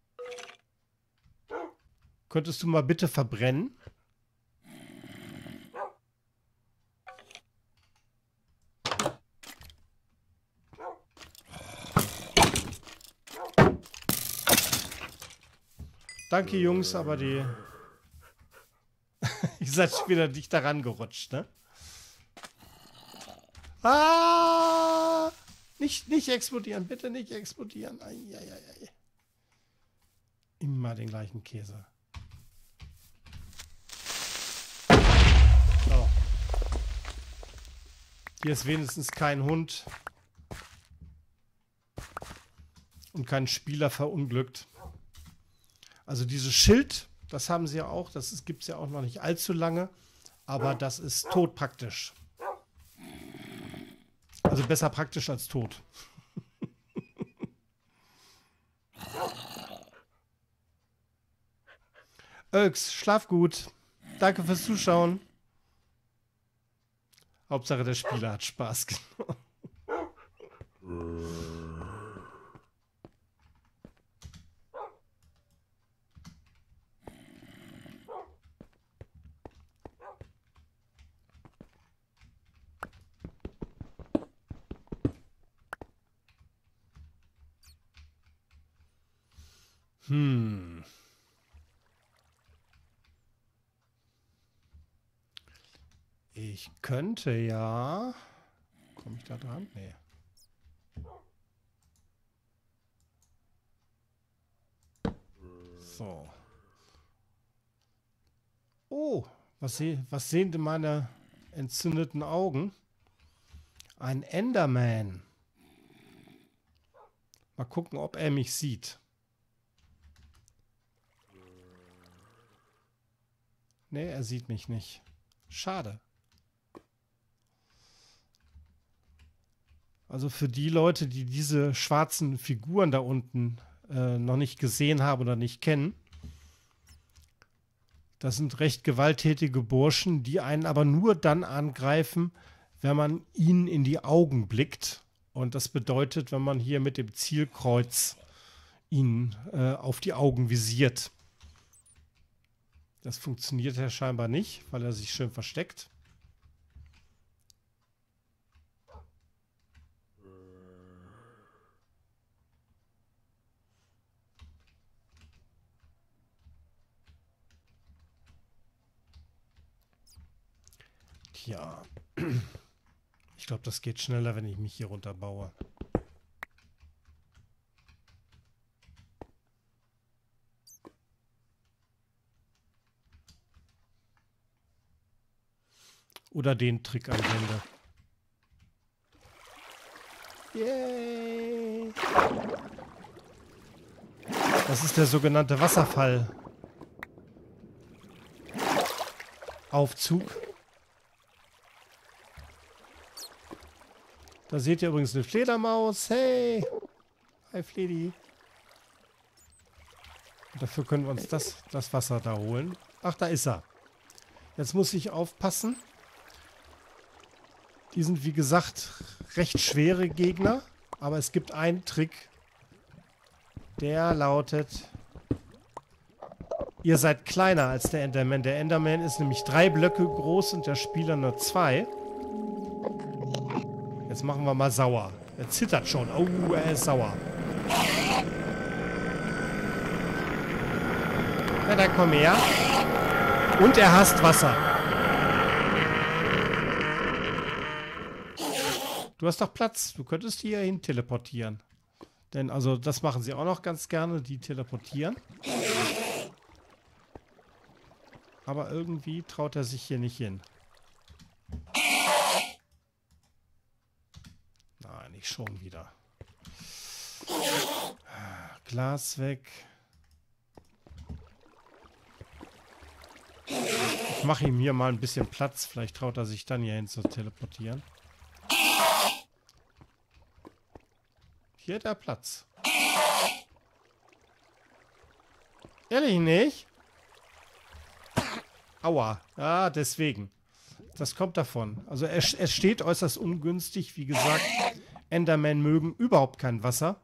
Könntest du mal bitte verbrennen? Danke, Jungs, aber die... Ihr seid wieder nicht daran gerutscht, ne? Ah! Nicht, nicht explodieren, bitte nicht explodieren. Eieiei. Immer den gleichen Käse. So. Hier ist wenigstens kein Hund. Und kein Spieler verunglückt. Also dieses Schild, das haben sie ja auch. Das gibt es ja auch noch nicht allzu lange. Aber das ist tot praktisch. Also besser praktisch als tot. Oaks, schlaf gut. Danke fürs Zuschauen. Hauptsache der Spieler hat Spaß. Hm. Ich könnte ja... Komme ich da dran? Nee. So. Oh, was, seh, was sehen denn meine entzündeten Augen? Ein Enderman. Mal gucken, ob er mich sieht. Nee, er sieht mich nicht. Schade. Also für die Leute, die diese schwarzen Figuren da unten äh, noch nicht gesehen haben oder nicht kennen, das sind recht gewalttätige Burschen, die einen aber nur dann angreifen, wenn man ihnen in die Augen blickt. Und das bedeutet, wenn man hier mit dem Zielkreuz ihnen äh, auf die Augen visiert. Das funktioniert ja scheinbar nicht, weil er sich schön versteckt. Tja. Ich glaube, das geht schneller, wenn ich mich hier runterbaue. Oder den Trick anwende. Yay! Das ist der sogenannte Wasserfallaufzug. Da seht ihr übrigens eine Fledermaus. Hey! Hi Fledi. Und dafür können wir uns das, das Wasser da holen. Ach, da ist er. Jetzt muss ich aufpassen. Die sind, wie gesagt, recht schwere Gegner. Aber es gibt einen Trick. Der lautet... Ihr seid kleiner als der Enderman. Der Enderman ist nämlich drei Blöcke groß und der Spieler nur zwei. Jetzt machen wir mal sauer. Er zittert schon. Oh, er ist sauer. Na, dann komm her. Und er hasst Wasser. Du hast doch Platz. Du könntest hier hin teleportieren. Denn, also, das machen sie auch noch ganz gerne. Die teleportieren. Aber irgendwie traut er sich hier nicht hin. Nein, nicht schon wieder. Glas weg. Ich mache ihm hier mal ein bisschen Platz. Vielleicht traut er sich dann hier hin zu teleportieren. Hier der Platz. Ehrlich nicht? Aua. Ah, deswegen. Das kommt davon. Also er, er steht äußerst ungünstig. Wie gesagt, Endermen mögen überhaupt kein Wasser.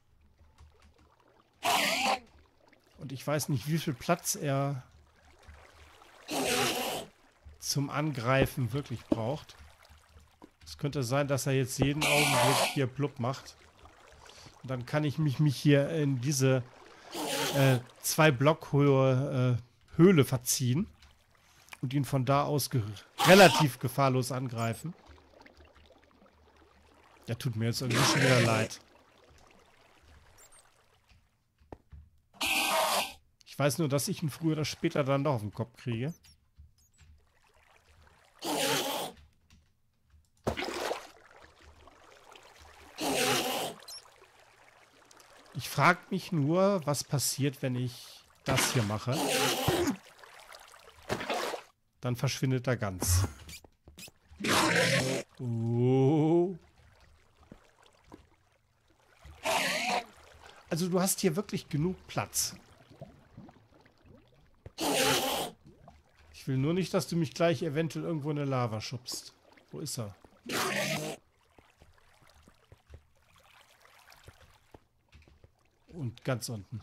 Und ich weiß nicht, wie viel Platz er zum Angreifen wirklich braucht. Es könnte sein, dass er jetzt jeden Augenblick hier plupp macht. Und dann kann ich mich, mich hier in diese äh, zwei Block hohe äh, Höhle verziehen und ihn von da aus ge relativ gefahrlos angreifen. Ja, tut mir jetzt irgendwie schon wieder leid. Ich weiß nur, dass ich ihn früher oder später dann doch auf den Kopf kriege. Ich frage mich nur, was passiert, wenn ich das hier mache. Dann verschwindet er ganz. Oh. Also du hast hier wirklich genug Platz. Ich will nur nicht, dass du mich gleich eventuell irgendwo in eine Lava schubst. Wo ist er? Und ganz unten.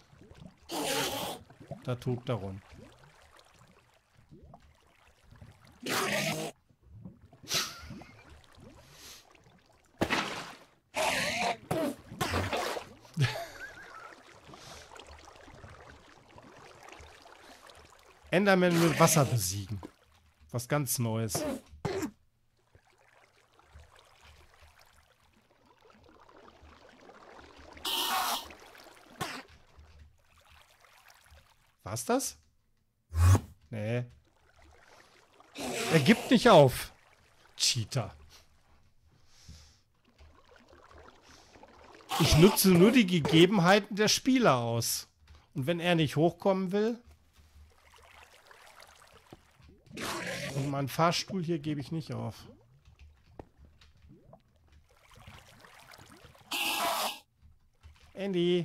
Da tobt er rum. Enderman mit Wasser besiegen. Was ganz Neues. War's das? Nee. Er gibt nicht auf. Cheater. Ich nutze nur die Gegebenheiten der Spieler aus. Und wenn er nicht hochkommen will... Und meinen Fahrstuhl hier gebe ich nicht auf. Andy.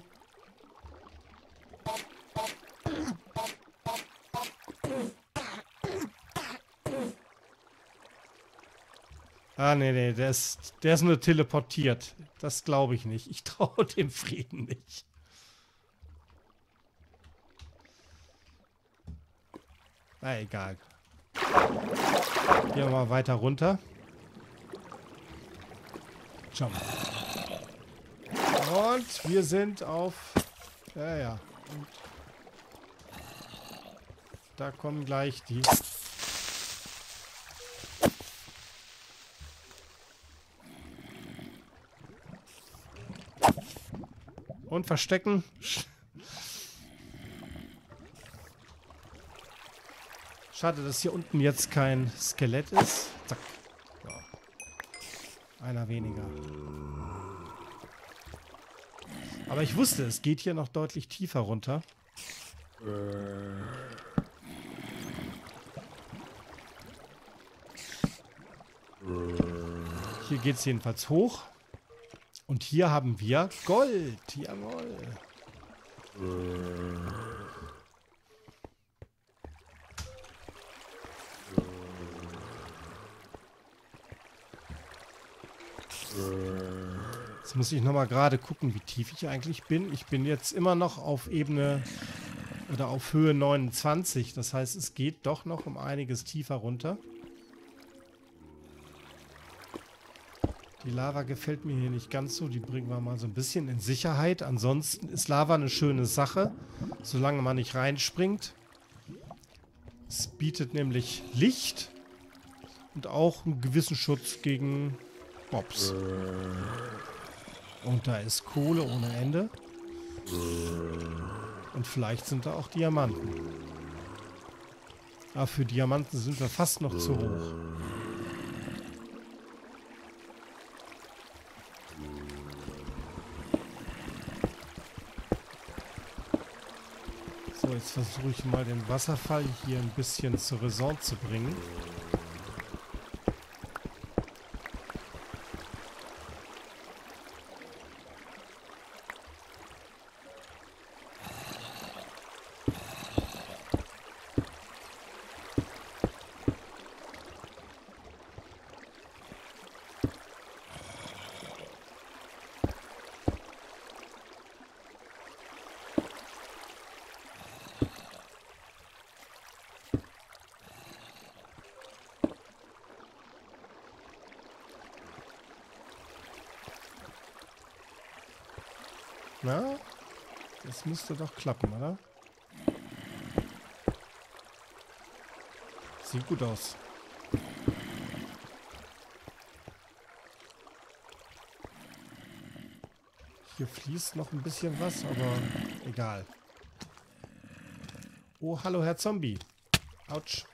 Ah, nee, nee, der ist, der ist nur teleportiert. Das glaube ich nicht. Ich traue dem Frieden nicht. Na, egal. Gehen wir mal weiter runter. Jump. Und wir sind auf... Ja, ja. Und da kommen gleich die... Und verstecken. Schade, dass hier unten jetzt kein Skelett ist. Zack. Ja. Einer weniger. Aber ich wusste, es geht hier noch deutlich tiefer runter. Hier geht es jedenfalls hoch. Und hier haben wir Gold. Jawohl. Jetzt muss ich nochmal gerade gucken, wie tief ich eigentlich bin. Ich bin jetzt immer noch auf Ebene oder auf Höhe neunundzwanzig. Das heißt, es geht doch noch um einiges tiefer runter. Die Lava gefällt mir hier nicht ganz so. Die bringen wir mal so ein bisschen in Sicherheit. Ansonsten ist Lava eine schöne Sache, solange man nicht reinspringt. Es bietet nämlich Licht und auch einen gewissen Schutz gegen Mobs. Und da ist Kohle ohne Ende. Und vielleicht sind da auch Diamanten. Aber für Diamanten sind wir fast noch zu hoch. So, jetzt versuche ich mal den Wasserfall hier ein bisschen zur Raison zu bringen. Na? Das müsste doch klappen, oder? Sieht gut aus. Hier fließt noch ein bisschen was, aber egal. Oh, hallo, Herr Zombie. Autsch.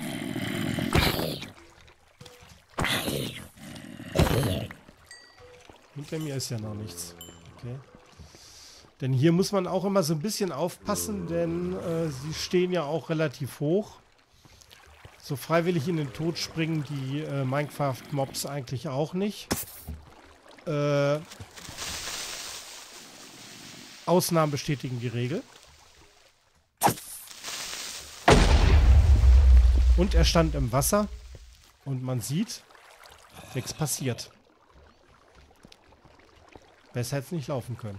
Hinter mir ist ja noch nichts. Okay. Denn hier muss man auch immer so ein bisschen aufpassen, denn äh, sie stehen ja auch relativ hoch. So freiwillig in den Tod springen die äh, Minecraft-Mobs eigentlich auch nicht. Äh, Ausnahmen bestätigen die Regel. Und er stand im Wasser und man sieht, nichts passiert. Besser hätte es nicht laufen können.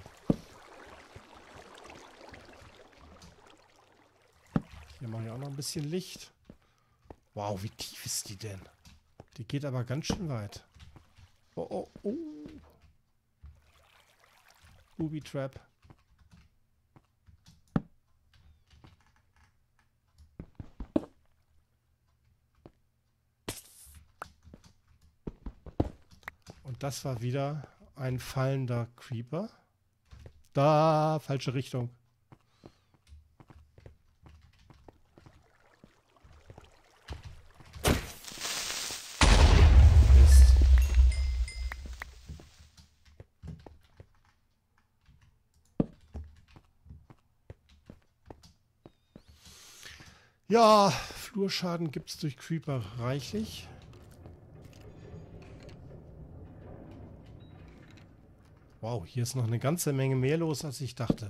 Hier mache ich auch noch ein bisschen Licht. Wow, wie tief ist die denn? Die geht aber ganz schön weit. Oh, oh, oh. Booby Trap. Und das war wieder ein fallender Creeper. Da, falsche Richtung. Mist. Ja, Flurschaden gibt es durch Creeper reichlich. Wow, hier ist noch eine ganze Menge mehr los, als ich dachte.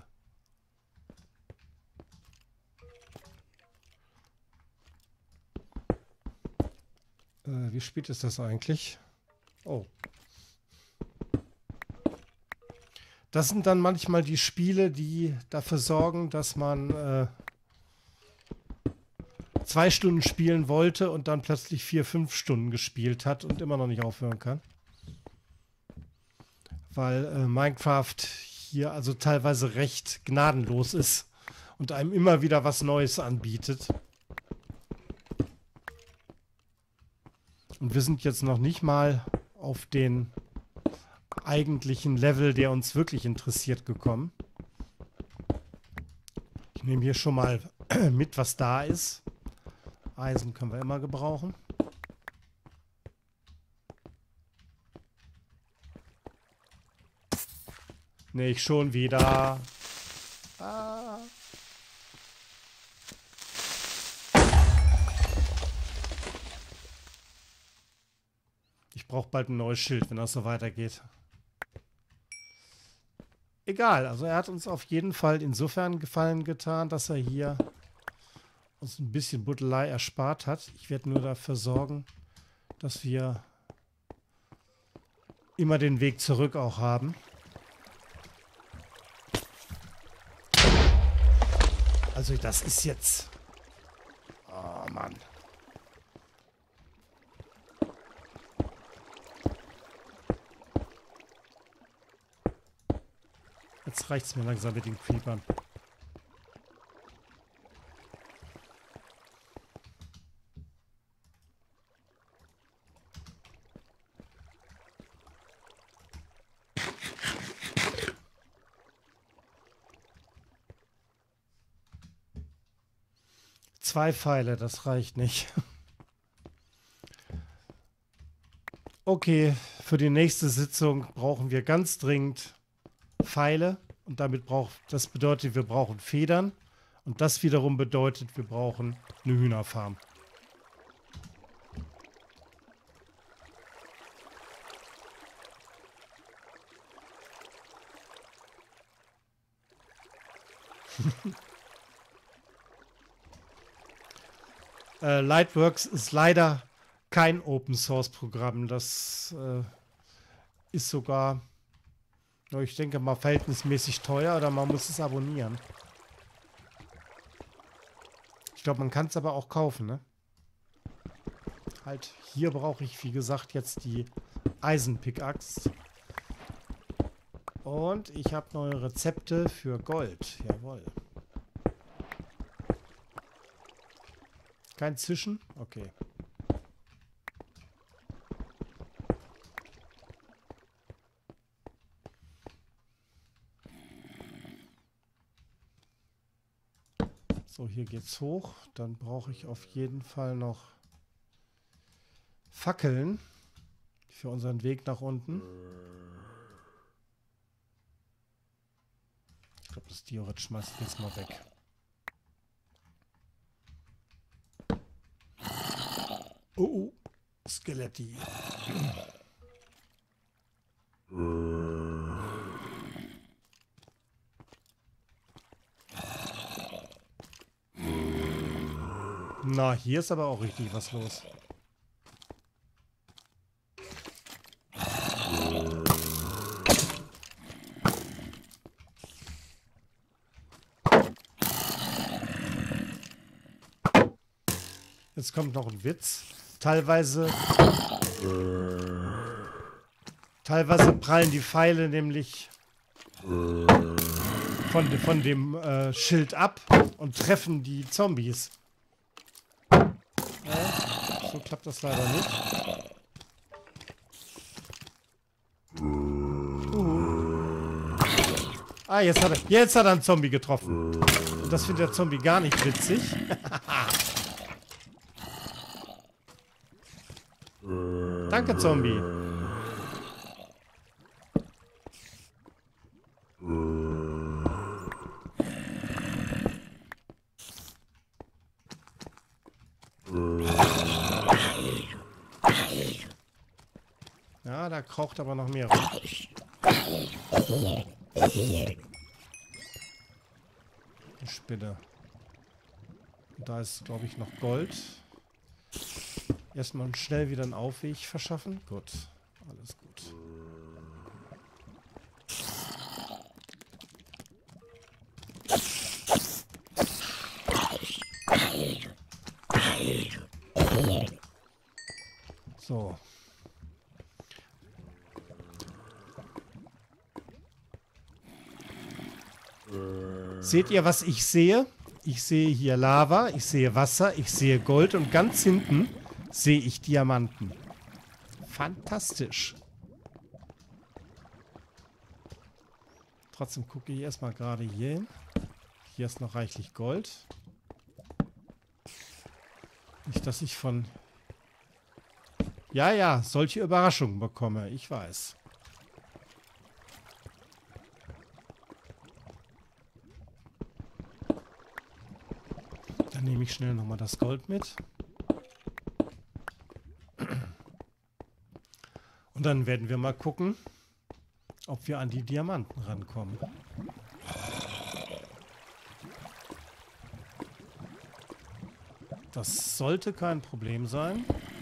Äh, wie spät ist das eigentlich? Oh. Das sind dann manchmal die Spiele, die dafür sorgen, dass man äh, zwei Stunden spielen wollte und dann plötzlich vier, fünf Stunden gespielt hat und immer noch nicht aufhören kann. Weil äh, Minecraft hier also teilweise recht gnadenlos ist und einem immer wieder was Neues anbietet. Und wir sind jetzt noch nicht mal auf den eigentlichen Level, der uns wirklich interessiert, gekommen. Ich nehme hier schon mal mit, was da ist. Eisen können wir immer gebrauchen. Nicht schon wieder. Ah. Ich brauche bald ein neues Schild, wenn das so weitergeht. Egal, also er hat uns auf jeden Fall insofern Gefallen getan, dass er hier uns ein bisschen Buddelei erspart hat. Ich werde nur dafür sorgen, dass wir immer den Weg zurück auch haben. Also das ist jetzt... Oh Mann. Jetzt reicht es mir langsam mit den Creepern. Zwei Pfeile, das reicht nicht. Okay, für die nächste Sitzung brauchen wir ganz dringend Pfeile. Und damit braucht, das bedeutet, wir brauchen Federn. Und das wiederum bedeutet, wir brauchen eine Hühnerfarm. äh, Lightworks ist leider kein Open-Source-Programm. Das äh, ist sogar, ich denke mal, verhältnismäßig teuer oder man muss es abonnieren. Ich glaube, man kann es aber auch kaufen, ne? Halt, hier brauche ich, wie gesagt, jetzt die Eisenpickaxe. Und ich habe neue Rezepte für Gold. Jawohl. Kein Zischen? Okay. So, hier geht's hoch. Dann brauche ich auf jeden Fall noch Fackeln für unseren Weg nach unten. Ich glaube, das Diorit schmeißt jetzt mal weg. Oh, oh. Skeletti. Na, hier ist aber auch richtig was los. Jetzt kommt noch ein Witz. Teilweise... Teilweise prallen die Pfeile nämlich von, von dem äh, Schild ab und treffen die Zombies. Ja, so klappt das leider nicht. Uh. Ah, jetzt hat, er, jetzt hat er einen Zombie getroffen. Und das findet der Zombie gar nicht witzig. Danke, Zombie. Ja, da kraucht aber noch mehr rum. Die Spinne. Und da ist, glaube ich, noch Gold. Erstmal schnell wieder einen Aufweg verschaffen. Gut, alles gut. So. Seht ihr, was ich sehe? Ich sehe hier Lava, ich sehe Wasser, ich sehe Gold und ganz hinten sehe ich Diamanten. Fantastisch. Trotzdem gucke ich erstmal gerade hier hin. Hier ist noch reichlich Gold. Nicht, dass ich von... Ja, ja, solche Überraschungen bekomme. Ich weiß. Dann nehme ich schnell nochmal das Gold mit. Und dann werden wir mal gucken, ob wir an die Diamanten rankommen. Das sollte kein Problem sein.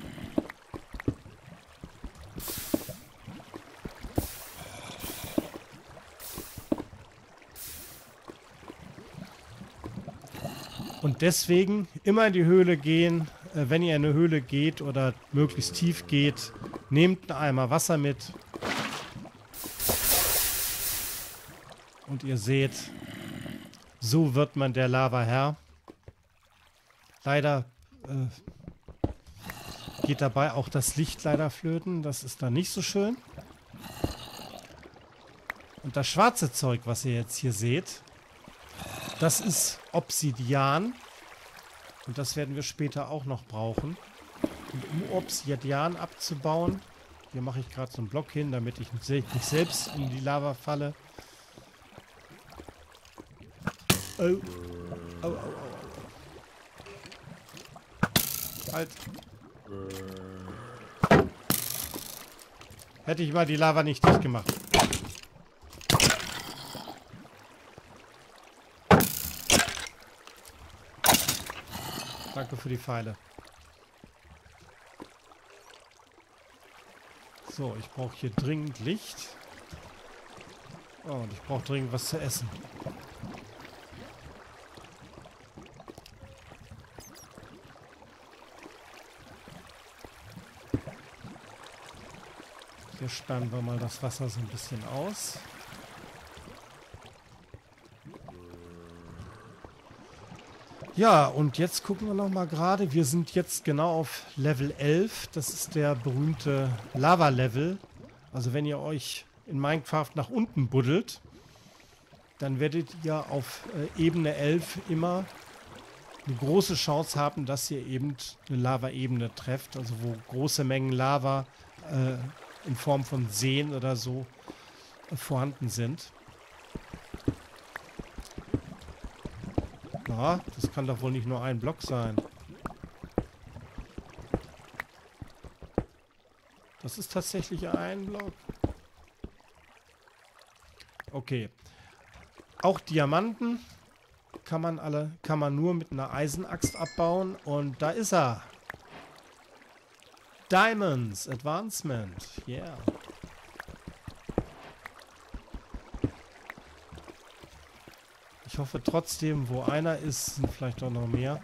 Und deswegen immer in die Höhle gehen. Äh, wenn ihr in eine Höhle geht oder möglichst tief geht, nehmt einen Eimer Wasser mit. Und ihr seht, so wird man der Lava Herr. Leider äh, geht dabei auch das Licht leider flöten. Das ist dann nicht so schön. Und das schwarze Zeug, was ihr jetzt hier seht, das ist Obsidian. Und das werden wir später auch noch brauchen. Und um Obsidian abzubauen, hier mache ich gerade so einen Block hin, damit ich nicht selbst in die Lava falle. Oh. Oh, oh, oh, oh. Halt. Hätte ich mal die Lava nicht dicht gemacht. Danke für die Pfeile. So, ich brauche hier dringend Licht. Oh, und ich brauche dringend was zu essen. Hier sperren wir mal das Wasser so ein bisschen aus. Ja, und jetzt gucken wir noch mal gerade. Wir sind jetzt genau auf Level elf. Das ist der berühmte Lava-Level. Also wenn ihr euch in Minecraft nach unten buddelt, dann werdet ihr auf äh, Ebene elf immer eine große Chance haben, dass ihr eben eine Lava-Ebene trefft. Also wo große Mengen Lava äh, in Form von Seen oder so äh, vorhanden sind. Na, das kann doch wohl nicht nur ein Block sein. Das ist tatsächlich ein Block. Okay. Auch Diamanten kann man alle, kann man nur mit einer Eisenaxt abbauen. Und da ist er. Diamonds Advancement. Yeah. Ich hoffe trotzdem, wo einer ist, sind vielleicht auch noch mehr.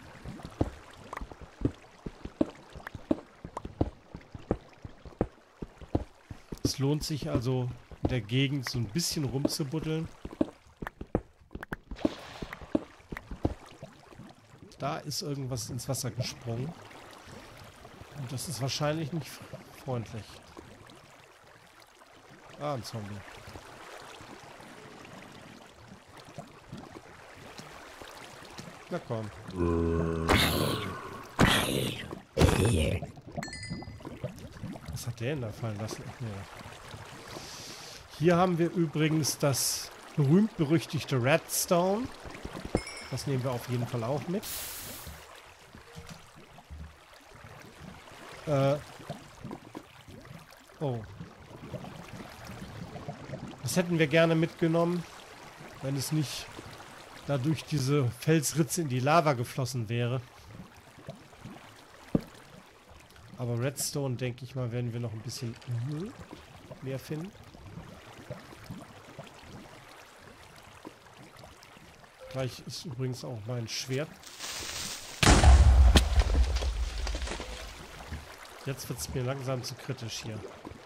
Es lohnt sich also in der Gegend so ein bisschen rumzubuddeln. Da ist irgendwas ins Wasser gesprungen. Und das ist wahrscheinlich nicht freundlich. Ah, ein Zombie. Na komm. Was hat der denn da fallen lassen? Ach, nee. Hier haben wir übrigens das berühmt-berüchtigte Redstone. Das nehmen wir auf jeden Fall auch mit. Äh. Oh. Das hätten wir gerne mitgenommen, wenn es nicht dadurch diese Felsritze in die Lava geflossen wäre. Aber Redstone, denke ich mal, werden wir noch ein bisschen mehr finden. Gleich ist übrigens auch mein Schwert. Jetzt wird es mir langsam zu kritisch hier.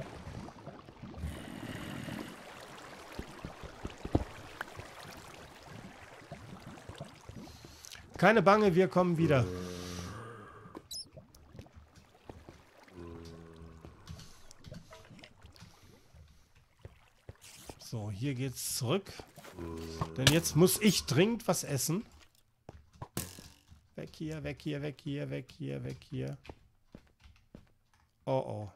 Keine Bange, wir kommen wieder. So, hier geht's zurück. Denn jetzt muss ich dringend was essen. Weg hier, weg hier, weg hier, weg hier, weg hier. Oh oh.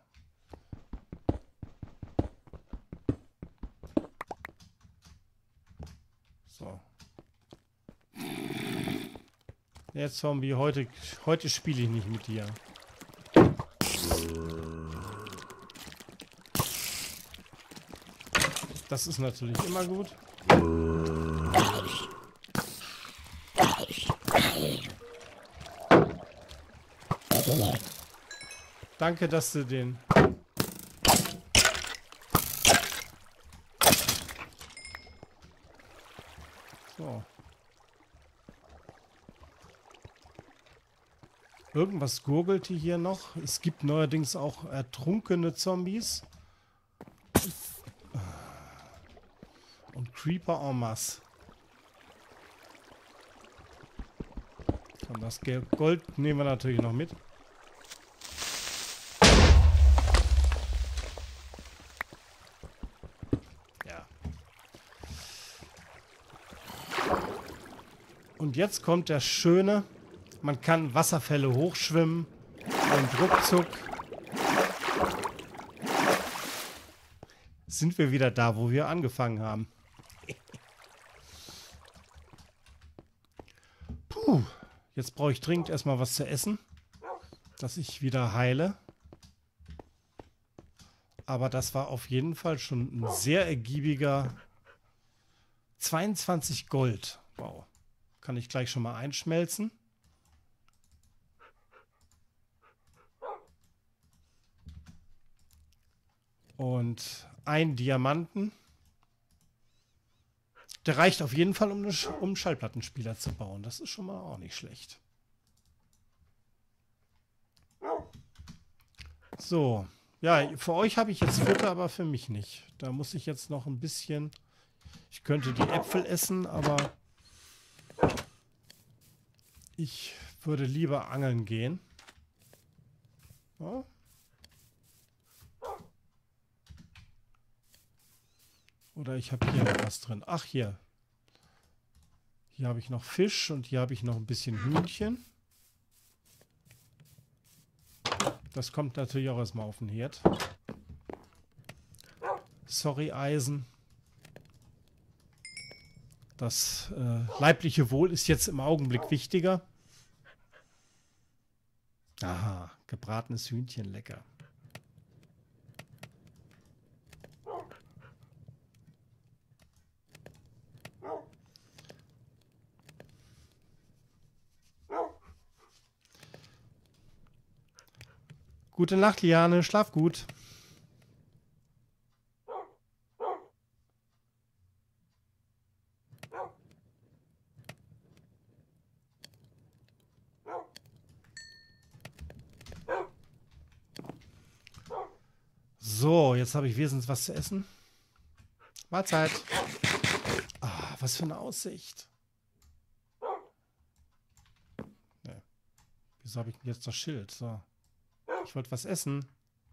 So. Jetzt Zombie, heute, heute spiele ich nicht mit dir. Das ist natürlich immer gut. Danke, dass du den... So. Irgendwas gurgelte hier noch. Es gibt neuerdings auch ertrunkene Zombies. Und Creeper en masse. Und das Gold nehmen wir natürlich noch mit. Ja. Und jetzt kommt der schöne... Man kann Wasserfälle hochschwimmen und ruckzuck sind wir wieder da, wo wir angefangen haben. Puh, jetzt brauche ich dringend erstmal was zu essen, dass ich wieder heile. Aber das war auf jeden Fall schon ein sehr ergiebiger zweiundzwanzig Gold. Wow, kann ich gleich schon mal einschmelzen. Und ein Diamanten. Der reicht auf jeden Fall, um, eine, um einen Schallplattenspieler zu bauen. Das ist schon mal auch nicht schlecht. So. Ja, für euch habe ich jetzt Futter, aber für mich nicht. Da muss ich jetzt noch ein bisschen... Ich könnte die Äpfel essen, aber... Ich würde lieber angeln gehen. Ja. Oder ich habe hier noch was drin. Ach, hier. Hier habe ich noch Fisch und hier habe ich noch ein bisschen Hühnchen. Das kommt natürlich auch erstmal auf den Herd. Sorry, Eisen. Das äh, leibliche Wohl ist jetzt im Augenblick wichtiger. Aha, gebratenes Hühnchen, lecker. Gute Nacht, Liane. Schlaf gut. So, jetzt habe ich wesentlich was zu essen. Mahlzeit. Ah, was für eine Aussicht. Nee. Wieso habe ich denn jetzt das Schild? So. Ich wollte was essen.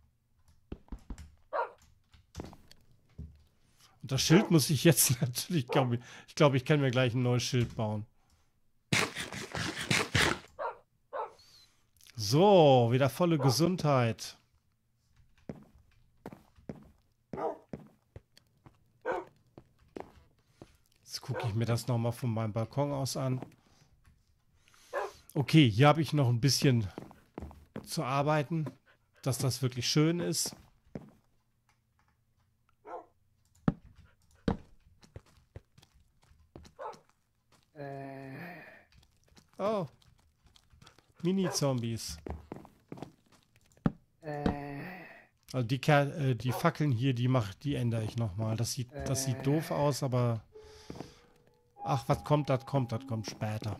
Und das Schild muss ich jetzt natürlich, glaube ich, ich glaube, ich kann mir gleich ein neues Schild bauen. So, wieder volle Gesundheit. Jetzt gucke ich mir das nochmal von meinem Balkon aus an. Okay, hier habe ich noch ein bisschen zu arbeiten, dass das wirklich schön ist. Oh. Mini-Zombies. Also die, Ker äh, die Fackeln hier, die mach, die ändere ich nochmal. Das sieht, das sieht doof aus, aber ach, was kommt, das kommt, das kommt später.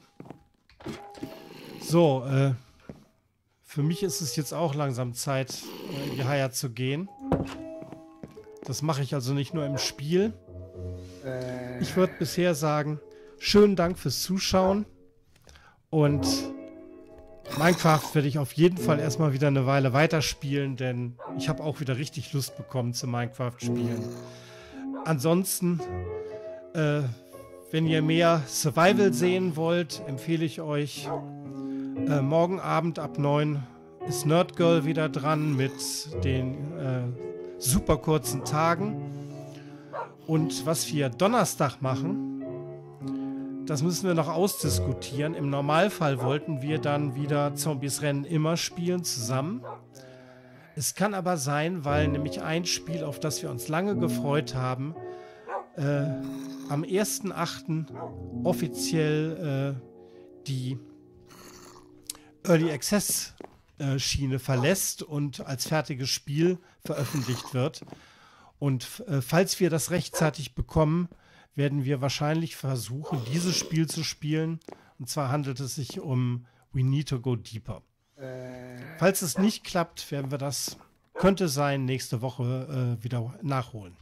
So, äh, für mich ist es jetzt auch langsam Zeit, in die Haia zu gehen. Das mache ich also nicht nur im Spiel. Ich würde bisher sagen, schönen Dank fürs Zuschauen. Und Minecraft werde ich auf jeden Fall erstmal wieder eine Weile weiterspielen, denn ich habe auch wieder richtig Lust bekommen zu Minecraft-Spielen. Ansonsten, äh, wenn ihr mehr Survival sehen wollt, empfehle ich euch, äh, morgen Abend ab neun ist Nerdgirl wieder dran mit den äh, super kurzen Tagen. Und was wir Donnerstag machen, das müssen wir noch ausdiskutieren. Im Normalfall wollten wir dann wieder Zombies Rennen immer spielen zusammen. Es kann aber sein, weil nämlich ein Spiel, auf das wir uns lange gefreut haben, äh, am ersten achten offiziell äh, die Early Access äh, Schiene verlässt und als fertiges Spiel veröffentlicht wird. Und äh, falls wir das rechtzeitig bekommen, werden wir wahrscheinlich versuchen, dieses Spiel zu spielen. Und zwar handelt es sich um We Need to Go Deeper. Äh. Falls es nicht klappt, werden wir das, könnte sein, nächste Woche äh, wieder nachholen.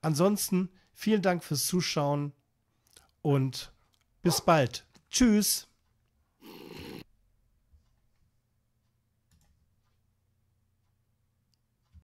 Ansonsten vielen Dank fürs Zuschauen und bis bald. Tschüss.